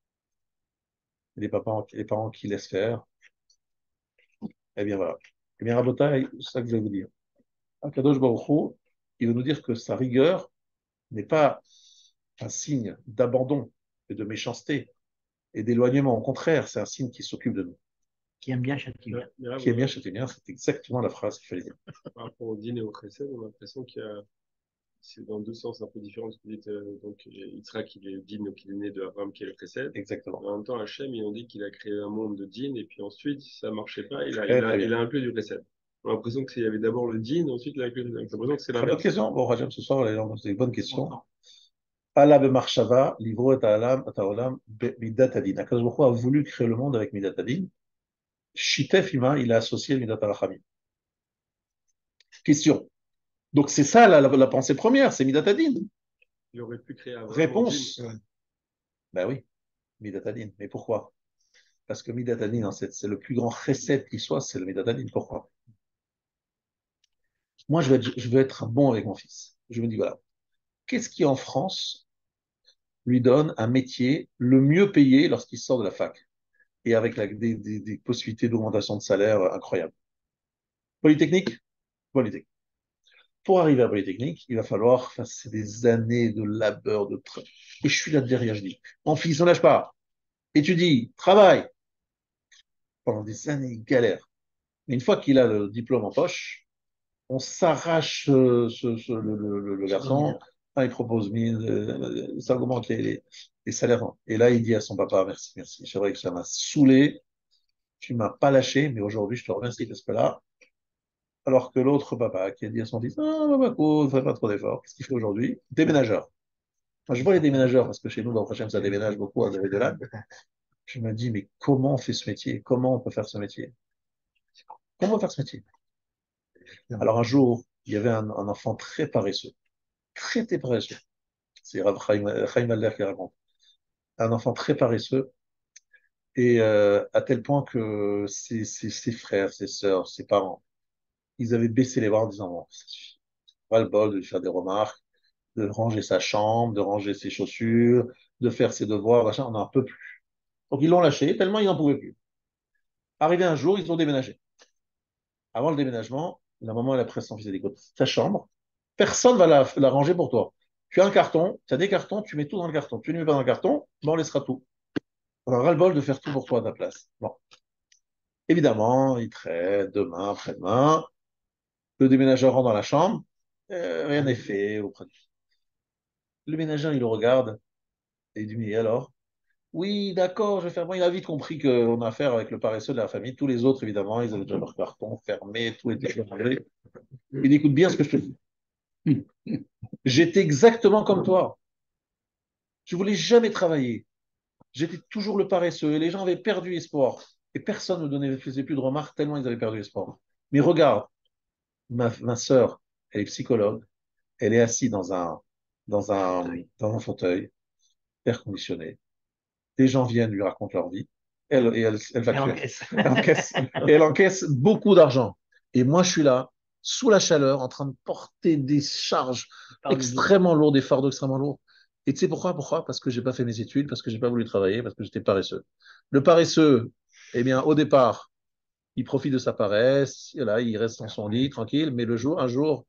A: Les parents qui laissent faire. Eh bien, voilà. Eh bien, Rabotai, c'est ça que je vais vous dire. Akadosh Baruch Hu, il veut nous dire que sa rigueur n'est pas un signe d'abandon et de méchanceté et d'éloignement. Au contraire, c'est un signe qui s'occupe de nous.
C: Qui aime bien châtier bien.
A: Qui est bien, châtier bien, c'est exactement la phrase qu'il fallait dire.
F: Par rapport au dîner et au chesed, on a l'impression qu'il y a, c'est dans deux sens un peu différents. Ce que vous dites, donc, Yitzhak, il est dîne, donc il est né de Abraham qui est le chesed.
A: Exactement.
F: En même temps, Hachem, ils ont dit qu'il a créé un monde de dîne, et puis ensuite, ça marchait pas, il a inclus du chesed. On a l'impression qu'il y avait d'abord le dîne, ensuite il a inclus le chesed. J'ai l'impression que c'est
A: Très bonne
F: l'inverse.
A: question. Bon, Rajam, ce soir, les gens posent des bonnes questions. Allah b'marshava, livro et ta'olam midat adin. Akadosh Baruch Hu a voulu créer le monde avec midat adin. Shitef ima, il a associé midat arachamim. Question. Donc c'est ça la pensée première, c'est midat adin.
F: Il aurait pu créer avant.
A: Réponse. Ben oui, midat adin. Mais pourquoi? Parce que midat adin, c'est le plus grand chesed qui soit, c'est le midat adin. Pourquoi? Moi, je veux être bon avec mon fils. Je me dis, voilà, qu'est-ce qui en France lui donne un métier le mieux payé lorsqu'il sort de la fac et avec des possibilités d'augmentation de salaire incroyables? Polytechnique? Polytechnique. Pour arriver à Polytechnique, il va falloir passer des années de labeur, de travail. Et je suis là derrière, je dis, mon fils, ne lâche pas. Étudie, travaille. Pendant des années, il galère. Mais une fois qu'il a le diplôme en poche, on s'arrache le garçon. Ah, il propose 1000, ça augmente les salaires. Et là, il dit à son papa, merci, merci. C'est vrai que ça m'a saoulé. Tu m'as pas lâché, mais aujourd'hui, je te remercie parce que là, alors que l'autre papa qui a dit à son fils, ah, papa, ne fais pas trop d'efforts. Qu'est-ce qu'il fait aujourd'hui? Déménageur. Moi, je vois les déménageurs parce que chez nous, dans le prochain, ça déménage beaucoup à Nouvelle-Zélande. Je me dis, mais comment on fait ce métier? Comment on peut faire ce métier? Comment on peut faire ce métier? Alors un jour, il y avait un enfant très paresseux, très très paresseux. C'est Rav Chaim Adler qui raconte. Un enfant très paresseux, et à tel point que ses frères, ses sœurs, ses parents, ils avaient baissé les bras en disant, bon, ça suffit. Pas le bol de lui faire des remarques, de ranger sa chambre, de ranger ses chaussures, de faire ses devoirs, machin, on n'en peut plus. Donc ils l'ont lâché, tellement ils n'en pouvaient plus. Arrivé un jour, ils ont déménagé. Avant le déménagement, la maman, elle a pris son fils et dit, écoute, ta chambre, personne ne va la ranger pour toi. Tu as un carton, tu as des cartons, tu mets tout dans le carton. Tu ne mets pas dans le carton, ben on laissera tout. On aura le bol de faire tout pour toi à ta place. Bon. Évidemment, il traite demain, après-demain. Le déménageur rentre dans la chambre. Rien n'est fait auprès de lui. Le ménageur, il le regarde et il dit, mais alors? Oui, d'accord, je vais faire. Bon, il a vite compris qu'on a affaire avec le paresseux de la famille. Tous les autres, évidemment, ils avaient déjà leur carton fermé, tout était fermé. Il écoute bien ce que je te dis. J'étais exactement comme toi. Je voulais jamais travailler. J'étais toujours le paresseux et les gens avaient perdu espoir. Et personne ne faisait plus de remarques tellement ils avaient perdu espoir. Mais regarde, ma sœur, elle est psychologue, elle est assise dans un fauteuil, air conditionné. Des gens viennent lui raconter leur vie. Elle facture. Elle encaisse. Et elle encaisse beaucoup d'argent. Et moi, je suis là, sous la chaleur, en train de porter des charges extrêmement lourdes, des fardeaux extrêmement lourds. Et tu sais pourquoi? Pourquoi? Parce que j'ai pas fait mes études, parce que j'ai pas voulu travailler, parce que j'étais paresseux. Le paresseux, eh bien, au départ, il profite de sa paresse, là, il reste dans son lit, tranquille, mais un jour,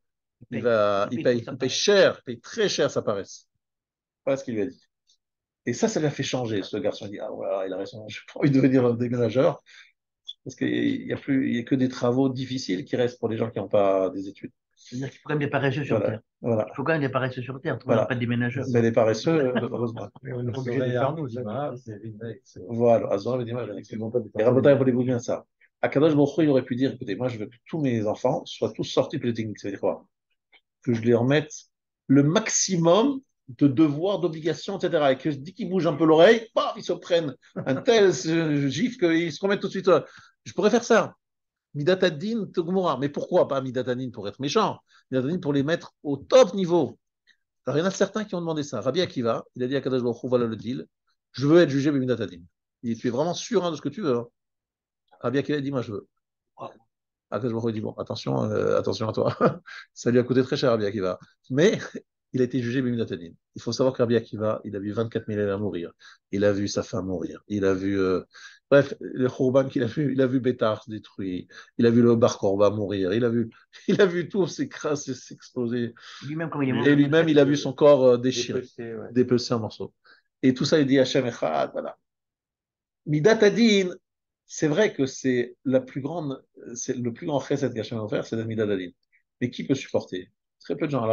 A: il paye cher, il paye très cher sa paresse. Voilà ce qu'il lui a dit. Et ça l'a fait changer. Ce garçon il dit, ah voilà, il a raison, je n'ai pas envie de devenir un déménageur, parce il y a que des travaux difficiles qui restent pour les gens qui n'ont pas des études.
C: C'est-à-dire qu'il faut quand même des paresseux sur
A: Voilà.
C: Terre.
A: Voilà.
C: Il faut quand même des paresseux sur Terre,
A: Voilà.
C: pas des ménageurs.
A: Mais les paresseux, heureusement.
B: On est obligé de faire nos images.
A: Voilà, Azor avait dit, et Rabotai, voulez-vous bien ça? Akadosh Baruch Hu, il aurait pu dire, écoutez, moi je veux que tous mes enfants soient tous sortis de Polytechnique. Ça veut dire quoi? que je les remette le maximum de devoirs, d'obligations, etc. Et que dès qu'ils bougent un peu l'oreille, paf, ils se prennent un tel gif qu'ils se remettent tout de suite. Je pourrais faire ça. Midatadin, Togmora. Mais pourquoi pas Midatadin pour être méchant? Midatadin pour les mettre au top niveau. Alors, il y en a certains qui ont demandé ça. Rabbi Akiva, il a dit à Kadosh Baruch Hu, voilà le deal. Je veux être jugé Midatadin. Il dit, tu es vraiment sûr de ce que tu veux. Rabbi Akiva a dit, moi, je veux. Akash Baruch Hu dit, bon, attention, attention à toi. Ça lui a coûté très cher, Rabbi Akiva. Mais il a été jugé Biminatadin. Il faut savoir que Rabbi Akiva, il a vu 24 000 élèves mourir. Il a vu sa femme mourir. Il a vu, bref, le Khurban qu'il a vu, il a vu Bétar détruit. Il a vu le Bar Korba mourir. Il a vu tout s'exploser.
C: Lui-même, comme il est mort.
A: Et lui-même, il a vu son corps déchiré,
B: Dépecé, ouais.
A: dépecé en morceaux. Et tout ça, il dit Hachem Echad, voilà. Midatadin, c'est vrai que c'est la plus grande, c'est le plus grand chesed qu'Hachem a offert, c'est la Midatadin. Mais qui peut supporter? Très peu de gens. Alors,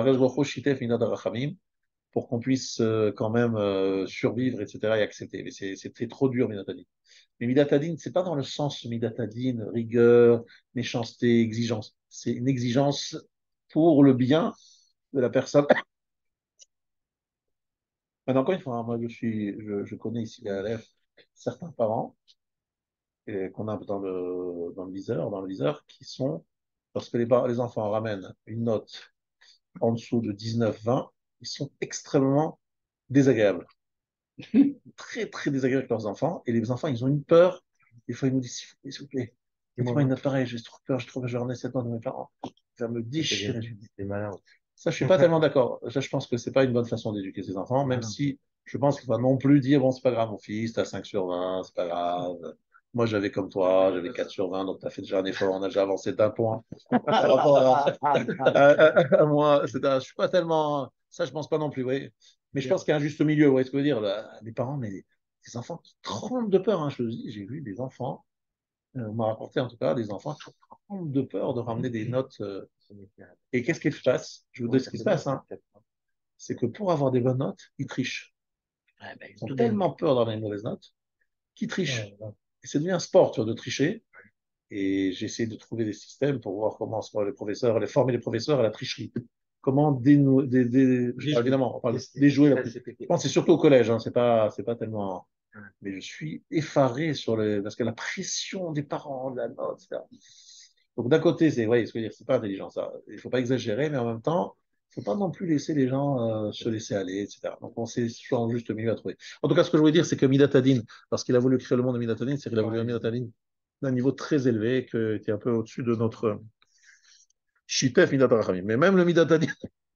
A: pour qu'on puisse quand même survivre, etc., et accepter. Mais c'est trop dur, Midatadin. Mais Midatadin, c'est pas dans le sens Midatadin, rigueur, méchanceté, exigence. C'est une exigence pour le bien de la personne. Maintenant, encore une fois, hein, moi, je connais ici à LF certains parents qu'on a dans le viseur, qui sont, lorsque les enfants ramènent une note en dessous de 19-20, ils sont extrêmement désagréables. Très, très désagréables avec leurs enfants. Et les enfants, ils ont une peur. Des fois, ils nous disent, s'il vous plaît, mettez-moi une note pareille, j'ai trop peur, je trouve que je vais ramener cette note de mes parents. Ça va me déchirer.
B: C'est malin.
A: Ça, je suis pas tellement d'accord. Ça, je pense que c'est pas une bonne façon d'éduquer ses enfants, même si je pense qu'il va non plus dire, bon, c'est pas grave, mon fils, t'as 5 sur 20, c'est pas grave. Moi, j'avais comme toi, j'avais 4 sur 20, donc t'as fait déjà un effort, on a déjà avancé d'un point. Par rapport à moi, je suis pas tellement, ça, je pense pas non plus, oui. Mais je pense qu'il y a un juste milieu, vous voyez ce que je veux dire, là, les parents, mais des enfants qui tremblent de peur, hein, je le dis, j'ai vu des enfants, on m'a rapporté en tout cas, des enfants qui tremblent de peur de ramener des notes. Et qu'est-ce qu'il se passe? Je vous dis ce qui se passe, hein. C'est que pour avoir des bonnes notes, ils trichent.
C: Ouais, ben,
A: Ils ont
C: tout
A: tellement peur d'avoir une mauvaise note qu'ils trichent. Et c'est devenu un sport, tu vois, de tricher. Et j'essaie de trouver des systèmes pour voir comment former les professeurs à la tricherie. Comment évidemment, on parle déjouer Je pense que c'est surtout au collège, hein, c'est pas tellement. Mais je suis effaré parce que la pression des parents, de la note, etc. Donc d'un côté, c'est pas intelligent ça. Il faut pas exagérer, mais en même temps, il ne faut pas non plus laisser les gens se laisser aller, etc. Donc on sait toujours un juste milieu à trouver. En tout cas, ce que je voulais dire, c'est que Midatadin, lorsqu'il a voulu créer le monde de Midatadin, c'est qu'il a voulu un Midatadin d'un niveau très élevé, qui était un peu au-dessus de notre Shitef Midatarachamim. Mais même le Midatadin,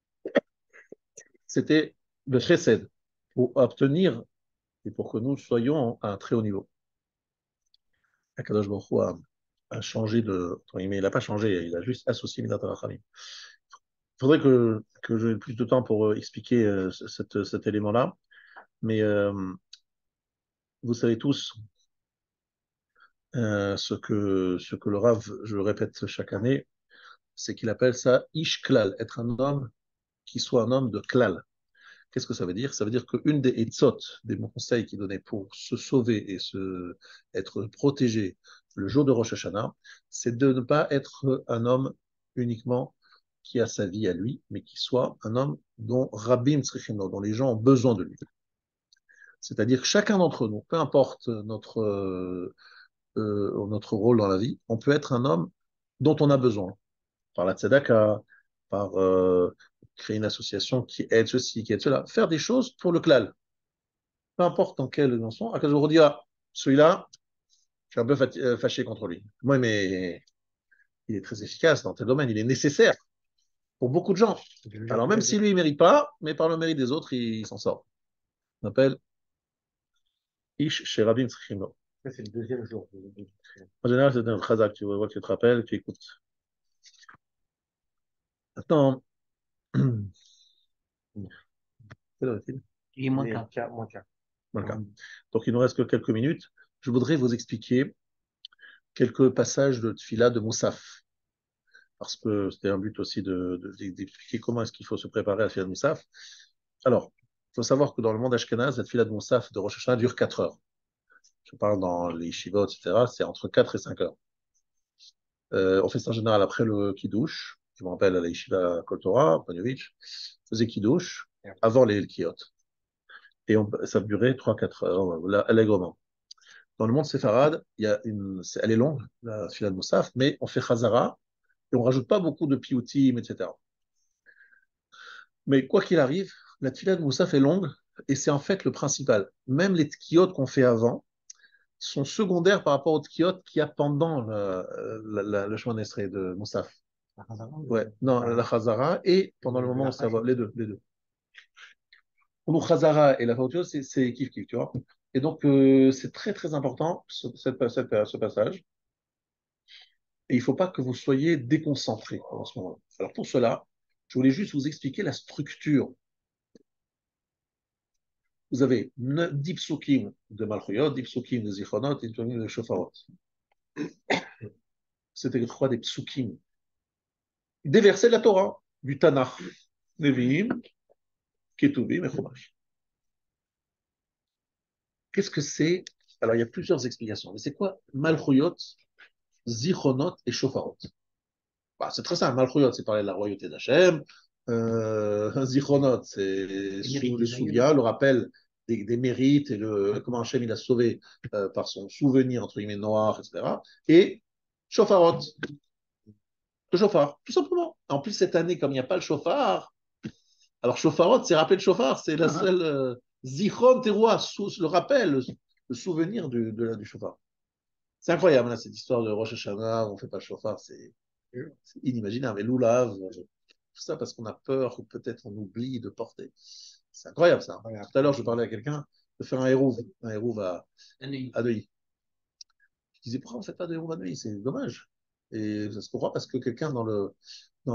A: c'était le chesed, pour obtenir et pour que nous soyons à un très haut niveau. Akadosh Baruch Hu a changé il n'a pas changé, il a juste associé Midat Rachamim. Il faudrait que j'ai plus de temps pour expliquer cet élément-là, mais vous savez tous ce que le Rav, je le répète chaque année, c'est qu'il appelle ça Ish Klal, être un homme qui soit un homme de Klal. Qu'est-ce que ça veut dire? Ça veut dire qu'une des etzot, des conseils qu'il donnait pour se sauver et être protégé le jour de Rosh Hashanah, c'est de ne pas être un homme uniquement qui a sa vie à lui, mais qui soit un homme dont Rabbim Tzrichino, dont les gens ont besoin de lui. C'est-à-dire que chacun d'entre nous, peu importe notre rôle dans la vie, on peut être un homme dont on a besoin. Par la tzedaka, par créer une association qui aide ceci, qui aide cela. Faire des choses pour le klal. Peu importe dans quelle dimension. À vous dire, celui-là, je suis un peu fâché contre lui. Moi, mais il est très efficace dans tel domaine, il est nécessaire pour beaucoup de gens. Alors même si lui, il ne mérite pas, mais par le mérite des autres, il s'en sort. On appelle Ish Sherabim Tzchimo.
B: C'est le deuxième jour.
A: En général, c'est un chazak, tu vois que tu te rappelles, tu écoutes. Maintenant, quelle heure est-il?
C: Il est moins de
B: Moins qu'un.
A: Voilà. Donc, il nous reste que quelques minutes. Je voudrais vous expliquer quelques passages de Tfila de Moussaf, parce que c'était un but aussi d'expliquer comment est-ce qu'il faut se préparer à la Tfila de Moussaf. Alors, il faut savoir que dans le monde ashkénaze, la Tfila de Moussaf de Rosh Hashanah dure 4 heures. Je parle dans les shivot, etc., c'est entre 4 et 5 heures. On fait ça en général après le kiddush, je me rappelle à la Yeshiva Kol Torah, Panovitch, faisait Kiddush avant les Kiyot. Et ça durait 3-4 heures, allègrement. Dans le monde séfarade, elle est longue, la Tfilat de Moussaf, mais on fait Chazara et on rajoute pas beaucoup de piyutim, etc. Mais quoi qu'il arrive, la Tfilat de Moussaf est longue et c'est en fait le principal. Même les tkiyot qu'on fait avant sont secondaires par rapport aux tkiyot qu'il y a pendant le chemin d'Esrei de Moussaf. Ouais, non, la Chazara et pendant le moment où ça va, les deux, les deux. Pour nous, Chazara et la Fautio, c'est kiff-kiff, tu vois. Et donc, c'est très, très important, ce passage. Et il ne faut pas que vous soyez déconcentrés en ce moment. Alors, pour cela, je voulais juste vous expliquer la structure. Vous avez 10 psukim de Malchuyot, 10 psukim de Zichronot et 10 psukim de Shofarot. C'était, je crois, des psukim. Des versets de la Torah, du Tanakh, Nevi'im, Ketuvim et Chumash. Qu'est-ce que c'est? Alors, il y a plusieurs explications. Mais c'est quoi Malchuyot, Zichronot et Shofarot? Bah, c'est très simple. Malchuyot, c'est parler de la royauté d'Hachem. Zichronot, c'est le souvenir, le rappel des mérites et comment Hachem il a sauvé par son souvenir, entre guillemets, noir, etc. Et Shofarot, le chauffard, tout simplement. En plus, cette année, comme il n'y a pas le chauffard, alors Shofarot, c'est rappeler le chauffard, c'est la seule Zichron Teroua, le rappel, le souvenir du chauffard. C'est incroyable, là, cette histoire de Rosh Hashanah, on ne fait pas le chauffard, c'est inimaginable. Et Loulav, tout ça parce qu'on a peur ou peut-être on oublie de porter. C'est incroyable ça. Tout à l'heure, je parlais à quelqu'un de faire un hérouv à Neuilly. Je disais, pourquoi on ne fait pas de hérouv à Neuilly? C'est dommage. Et ça se comprend parce que quelqu'un dans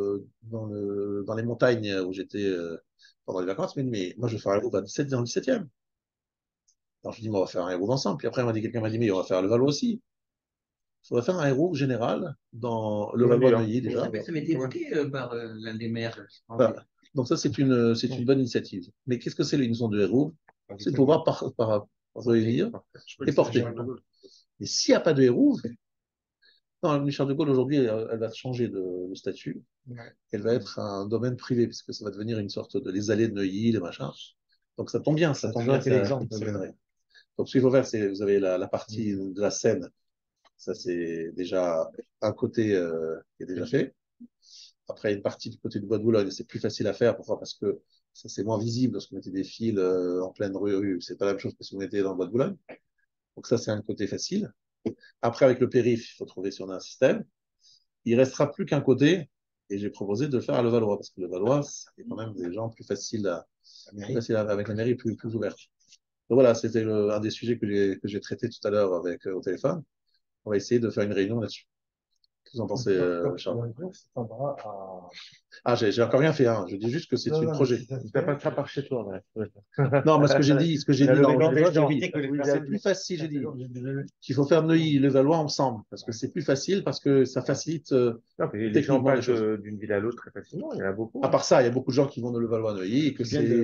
A: les montagnes où j'étais pendant les vacances m'a dit, mais moi je vais faire un hérouv dans le 17e. Alors je dis, on va faire un hérouv ensemble. Puis après, quelqu'un m'a dit, mais on va faire le Valois aussi. Il faudrait faire un héros général dans le Valois de Neuilly déjà.
C: Ça m'était évoqué par l'un des maires.
A: Voilà. Donc ça, c'est une bonne initiative. Mais qu'est-ce que c'est l'union de héros? C'est de pouvoir réunir et porter. Et s'il n'y a pas de héros, non, Michel de Gaulle aujourd'hui, elle va changer de statut. Elle va être un domaine privé, puisque ça va devenir une sorte de les allées de Neuilly, les machins. Donc ça tombe bien, ça tombe bien. Donc ce qu'il faut faire, c'est vous avez la partie de la Seine. Ça, c'est déjà un côté qui est déjà fait. Après, une partie du côté du Bois de Boulogne, c'est plus facile à faire. Pourquoi? Parce que ça, c'est moins visible lorsque vous mettez des fils en pleine rue. C'est pas la même chose que si vous mettez dans le Bois de Boulogne. Donc ça, c'est un côté facile. Après, avec le périph', il faut trouver si on a un système. Il restera plus qu'un côté, et j'ai proposé de le faire à Levallois, parce que Levallois, c'est quand même des gens plus faciles avec la mairie plus ouverte. Donc voilà, c'était un des sujets que j'ai traité tout à l'heure au téléphone. On va essayer de faire une réunion là-dessus. Qu'est-ce que vous en pensez, Charles? Ah, j'ai encore rien fait, hein. Je dis juste que c'est un projet.
D: Ça passera par chez toi, ouais.
A: Non, mais ce que j'ai dit c'est plus facile, j'ai dit. Il faut faire Neuilly et Levallois ensemble, parce que c'est plus facile, parce que ça facilite
D: Les gens passent d'une ville à l'autre très facilement, il y en a beaucoup.
A: À part ça, il y a beaucoup de gens qui vont de Levallois à Neuilly, et que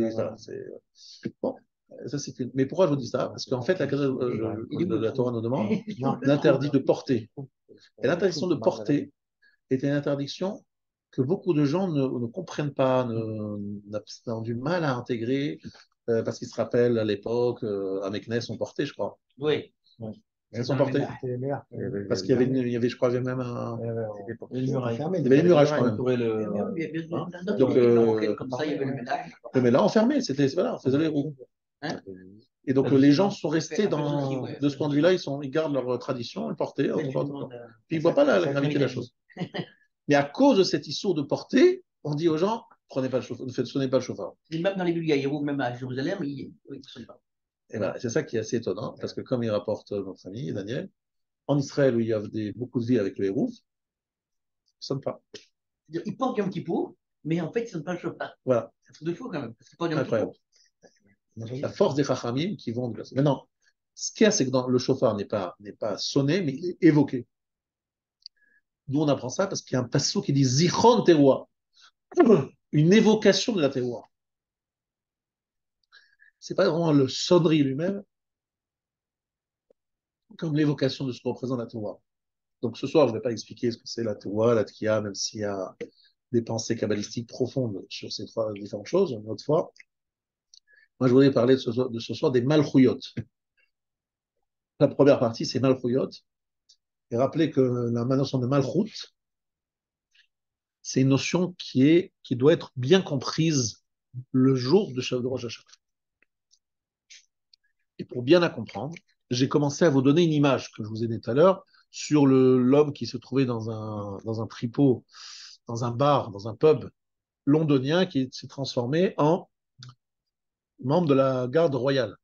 A: bon. Ça, mais pourquoi je vous dis ça? Parce qu'en fait, la Torah nous demande l'interdit de porter. Et l'interdiction de porter est une interdiction que beaucoup de gens ne comprennent pas, ont du mal à intégrer, parce qu'ils se rappellent à l'époque, à Meknès, on portait, je crois.
C: Oui.
A: Ils sont portés. Parce qu'il y avait, je crois, même un.
C: Les murailles.
A: Il y avait les murailles, je crois même. Donc,
C: comme ça, il y avait le ménage.
A: Mais là, enfermé, voilà, on faisait les roues. Et donc, les gens sont restés de ce point de vue-là, ils gardent leur tradition, ils portaient. Puis, ils ne voient pas la gravité de la chose. Mais à cause de cet issour de porter, on dit aux gens, prenez pas le chauffeur, ne sonnez pas le chauffard.
C: Même dans les villes Yaïrou, même à Jérusalem, ils ne sonnent pas.
A: Et voilà, c'est ça qui est assez étonnant, parce que comme il rapporte notre ami Daniel, en Israël, où il y a beaucoup de villes avec le hérouf, ils ne sonnent pas.
C: C'est-à-dire, ils portent Yom Kippour, mais en fait, ils ne sonnent pas le chauffard.
A: Voilà.
C: C'est un truc de fou quand même. Parce qu'ils portent Yom
A: Incroyable.
C: Kippour.
A: La force des Chachamim qui vont. Maintenant, ce qu'il y a, c'est que le chauffard n'est pas sonné, mais il est évoqué. D'où on apprend ça, parce qu'il y a un passage qui dit Zichron Teroua, une évocation de la Teroua. Ce n'est pas vraiment le sonnerie lui-même, comme l'évocation de ce que représente la Teroua. Donc ce soir, je ne vais pas expliquer ce que c'est la Teroua, la Tkia, même s'il y a des pensées kabbalistiques profondes sur ces trois différentes choses, une autre fois. Moi, je voudrais parler de ce soir des Malchouyot. La première partie, c'est Malchouyot. Et rappelez que la notion de Malchut, c'est une notion qui doit être bien comprise le jour de Rosh Hashanah. Et pour bien la comprendre, j'ai commencé à vous donner une image que je vous ai dit tout à l'heure sur l'homme qui se trouvait dans un tripot, dans un bar, dans un pub londonien qui s'est transformé en membre de la garde royale.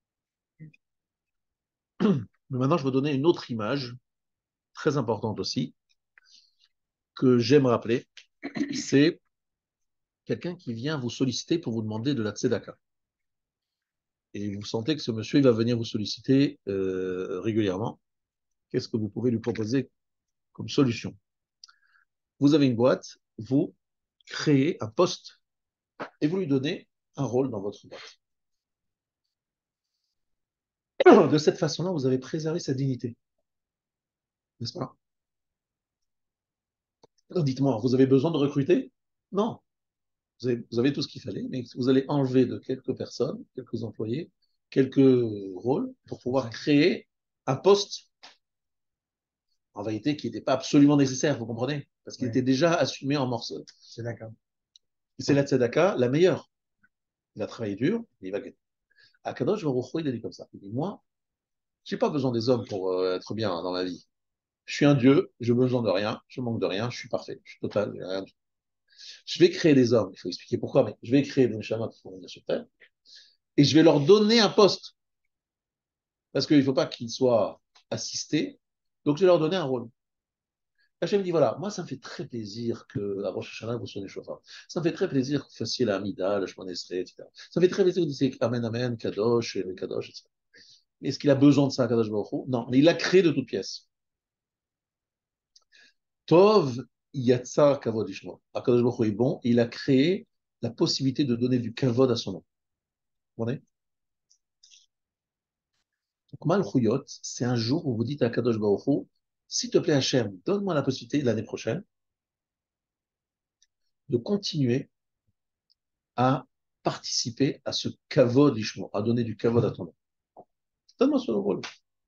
A: Mais maintenant, je vais vous donner une autre image, très importante aussi, que j'aime rappeler. C'est quelqu'un qui vient vous solliciter pour vous demander de la tzedaka. Et vous sentez que ce monsieur, il va venir vous solliciter régulièrement. Qu'est-ce que vous pouvez lui proposer comme solution? Vous avez une boîte, vous créez un poste et vous lui donnez un rôle dans votre boîte. De cette façon-là, vous avez préservé sa dignité. N'est-ce pas? Alors dites-moi, vous avez besoin de recruter? Non. Vous avez tout ce qu'il fallait, mais vous allez enlever de quelques personnes, quelques employés, quelques rôles pour pouvoir créer un poste, en vérité, qui n'était pas absolument nécessaire, vous comprenez? Parce qu'il était déjà assumé en morceaux.
C: C'est d'accord.
A: Et c'est la tzedaka la meilleure. Il a travaillé dur, et il va gagner. Akadosh Baruch Hu, il a dit comme ça. Il dit, moi, j'ai pas besoin des hommes pour être bien dans la vie. Je suis un Dieu, je n'ai besoin de rien, je manque de rien, je suis parfait, je suis total, rien. Je vais créer des hommes, il faut expliquer pourquoi, mais je vais créer des Neshama qui vont venir sur Terre, et je vais leur donner un poste. Parce qu'il ne faut pas qu'ils soient assistés, donc je vais leur donner un rôle. Hachem dit, voilà, moi ça me fait très plaisir que à Rosh Hashanah vous soyez chauffard. Ça me fait très plaisir que vous fassiez la Hamida, le Shemona Esrei, etc. Ça me fait très plaisir que vous disiez Amen, Amen, Kadosh, et Kadosh, etc. Est-ce qu'il a besoin de ça, Kadosh Baruch Hu? Non, mais il l'a créé de toutes pièces. Tov Yatsar Kavod Ishmo. Akadosh Baruch Hu est bon, et il a créé la possibilité de donner du Kavod à son nom. Vous comprenez? Donc, Malchuyot, c'est un jour où vous dites à Kadosh Baruch Hu, s'il te plaît Hachem, donne-moi la possibilité l'année prochaine de continuer à participer à ce Kavod Ishmo, à donner du Kavod à ton nom. Donne-moi ce rôle.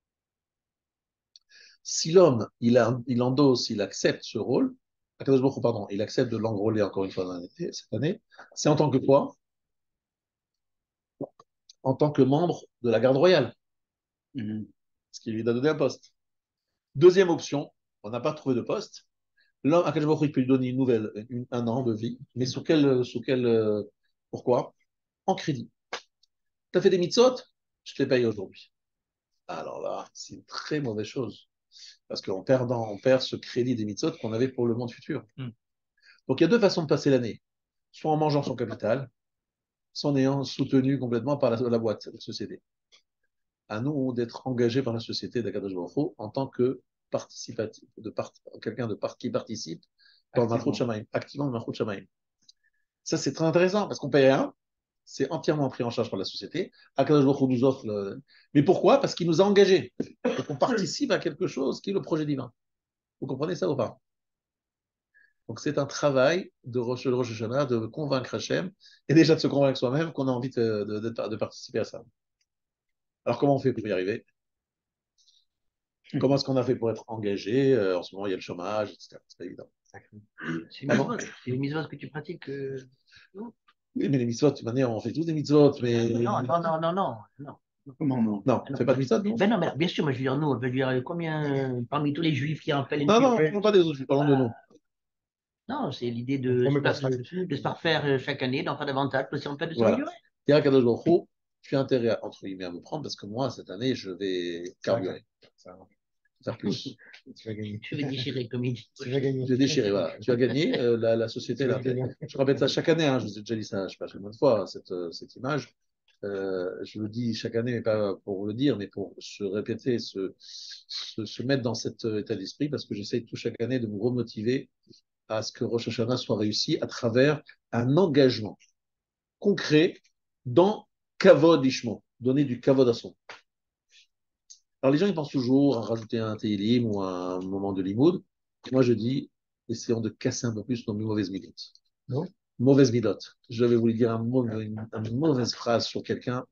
A: Si l'homme, il endosse, il accepte ce rôle, Akadosh Baruch Hu, pardon, il accepte de l'enrôler encore une fois cette année, c'est en tant que quoi? En tant que membre de la garde royale. Ce qui lui a donné un poste. Deuxième option, on n'a pas trouvé de poste. L'homme, Akadosh Baruch Hu, il peut lui donner une nouvelle, un an de vie, mais pourquoi? En crédit. Tu as fait des mitzvot, je te les paye aujourd'hui. Alors là, c'est une très mauvaise chose. Parce qu'en perdant, on perd ce crédit des mitzvot qu'on avait pour le monde futur. Donc il y a deux façons de passer l'année. Soit en mangeant son capital, soit en ayant soutenu complètement par la boîte, la société. À nous d'être engagés par la société d'Akadosh Baruch Hu en tant que participatif, qui participe dans le Malchut Shamaim, activement le Malchut Shamaim. Ça, c'est très intéressant parce qu'on paye rien, c'est entièrement pris en charge par la société. Akadosh Baruch Hu nous offre Mais pourquoi? Parce qu'il nous a engagés. Donc on participe à quelque chose qui est le projet divin. Vous comprenez ça ou pas? Donc c'est un travail de Rosh Hashanah de convaincre Hachem et déjà de se convaincre soi-même qu'on a envie de participer à ça. Alors comment on fait pour y arriver? Comment est-ce qu'on a fait pour être engagé? En ce moment, il y a le chômage, etc. C'est pas évident.
C: C'est une mitzvah que tu pratiques. Non,
A: Oui, mais les mitzvot, de toute manière, on fait tous des mitzvot, mais...
C: non, non, non, non, non, non.
E: Comment non?
A: Non, on ne fait pas de mitzvot, non?
C: Ben non, mais bien sûr, moi je veux dire, nous, je veux dire, combien, parmi tous les juifs qui en fait les
A: Non, non, parlons pas des autres, parlons de nous.
C: non, c'est l'idée de se parfaire chaque année, d'en faire davantage, parce qu'on fait de
A: Voilà.
C: s'améliorer.
A: Dire à Kadosh Baruch Hu, tu as intérêt, entre guillemets, à me prendre, parce que moi, cette année, je vais carburer. Faire plus.
C: Tu vas déchirer, comme il dit.
A: Tu vas gagner. Je vais déchirer, voilà. Tu as gagné, la société, là. Je répète ça chaque année, hein, je vous ai déjà dit ça, je ne sais pas combien de fois, cette image. Je le dis chaque année, mais pas pour le dire, mais pour se répéter, se mettre dans cet état d'esprit, parce que j'essaie tout chaque année de me remotiver à ce que Rosh Hashanah soit réussi à travers un engagement concret dans Kavod Ishmo, donner du Kavod à son. Alors, les gens, ils pensent toujours à rajouter un Teilim ou un moment de limoud. Moi, je dis, essayons de casser un peu plus nos mauvaises midotes.
C: Non.
A: Mauvaise midote. Je vais vous dire une mauvaise phrase sur quelqu'un.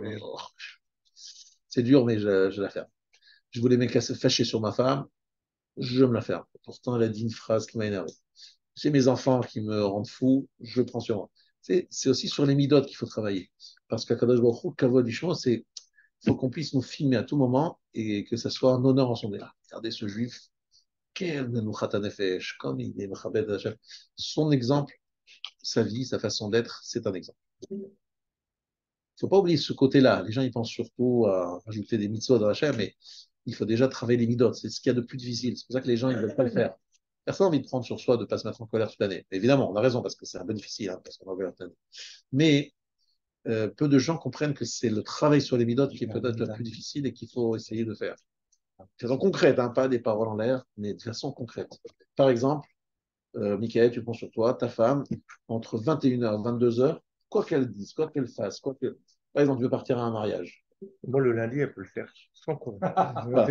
A: C'est dur, mais je la ferme. Je voulais me fâcher sur ma femme, je me la ferme. Pourtant, elle a dit une phrase qui m'a énervé. J'ai mes enfants qui me rendent fou, je prends sur moi. C'est aussi sur les midotes qu'il faut travailler. Parce qu'à Kadosh Baruch Hu, Kavod Ishmo, c'est il faut qu'on puisse nous filmer à tout moment et que ça soit un honneur en son délire. Regardez ce juif, quel menouchat nefesh, comme il est mechabed Hashem. Son exemple, sa vie, sa façon d'être, c'est un exemple. Il ne faut pas oublier ce côté-là. Les gens, ils pensent surtout à rajouter des mitzvot dans Hashem, mais il faut déjà travailler les midotes. C'est ce qu'il y a de plus difficile. C'est pour ça que les gens, ils ne veulent pas le faire. Personne n'a envie de prendre sur soi de ne pas se mettre en colère toute l'année. Évidemment, on a raison, parce que c'est un peu difficile, hein, parce qu'on a toute l'année. Mais peu de gens comprennent que c'est le travail sur les midotes qui est peut-être le plus difficile et qu'il faut essayer de faire. De façon concrète, hein, pas des paroles en l'air, mais de façon concrète. Par exemple, Michael, tu prends sur toi, ta femme, entre 21h et 22h, quoi qu'elle dise, quoi qu'elle fasse, quoi que... Par exemple, tu veux partir à un mariage.
D: Moi, le lundi, elle peut le faire sans problème.
A: Voilà.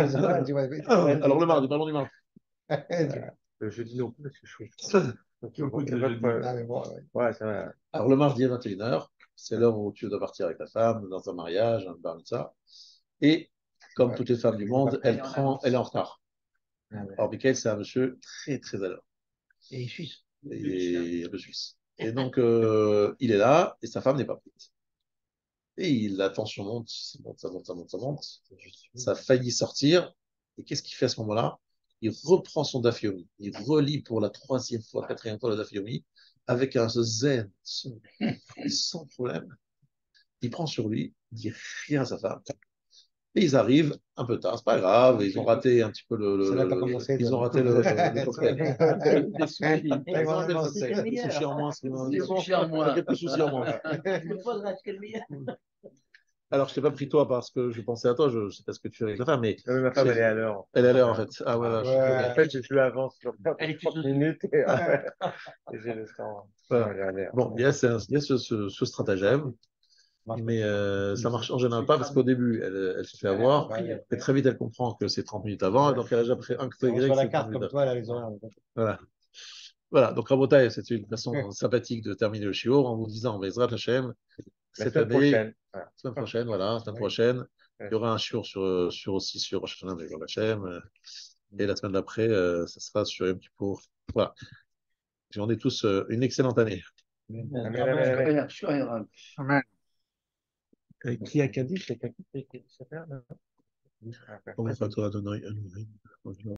A: Alors le mardi, parlons du mardi.
D: Le jeudi non plus, parce que je trouve. Ouais, ça va.
A: Alors le mardi à 21h, c'est l'heure où tu dois partir avec ta femme dans un mariage, un bar mitzvah. Et comme toutes les femmes du monde, elle est en retard. Alors Michael, c'est un monsieur très très à l'heure.
C: Et il est suisse.
A: Il est un peu suisse. Et donc, il est là et sa femme n'est pas prête. Et la tension monte, ça monte, ça monte, ça monte, ça monte. Ça a failli sortir. Et qu'est-ce qu'il fait à ce moment-là? Il reprend son Daf Yomi. Il relit pour la troisième fois, quatrième fois le Daf Yomi avec un zen, sans problème. Il prend sur lui, il dit rien à sa femme. Et ils arrivent un peu tard, c'est pas grave, ils ont raté un petit peu ils ont raté le cocktail. Des sushis. Ils ont raté le cocktail. Des sushis en moins,
E: Des sushis en moins.
A: quelques soucis en moins.
C: Je me poserai ce qu'elle meilleur.
A: Alors, je t'ai pas pris toi parce que je pensais à toi, je sais pas ce que tu fais avec ta femme, mais
D: Ma femme, elle est à l'heure.
A: elle est à l'heure en fait. Ah voilà.
D: Ouais, en fait, je lui avance sur
C: Elle est
D: 30 minutes et j'ai le temps.
A: Voilà.
D: Elle est à l'heure.
A: Bon, il y a ce stratagème, mais ça marche en général pas parce qu'au début, elle se fait avoir, et très vite, elle comprend que c'est 30 minutes avant, et donc elle a déjà pris un café grec.
B: Sur la
A: c'est 30
B: carte
A: minutes
B: comme
A: avant.
B: toi, elle a les horaires.
A: Voilà. Voilà, donc Rabotai, c'est une façon sympathique de terminer le shiur en vous disant, Bezrat Hashem,
D: La
A: cette
D: semaine
A: année,
D: prochaine. Voilà.
A: semaine prochaine, voilà, semaine
D: Oui.
A: prochaine,
D: Ouais.
A: il y aura un shiur aussi sur Rosh Hashanah, Bezrat Hashem, et la semaine d'après, ça sera sur Yom Kippour. Voilà. J'en ai tous une excellente année.
D: Amen.
B: Amen.
D: Qui a dit? C'est quelqu'un qui s'appelle?
A: Bon, enfin, toi, Adonai, Adonai.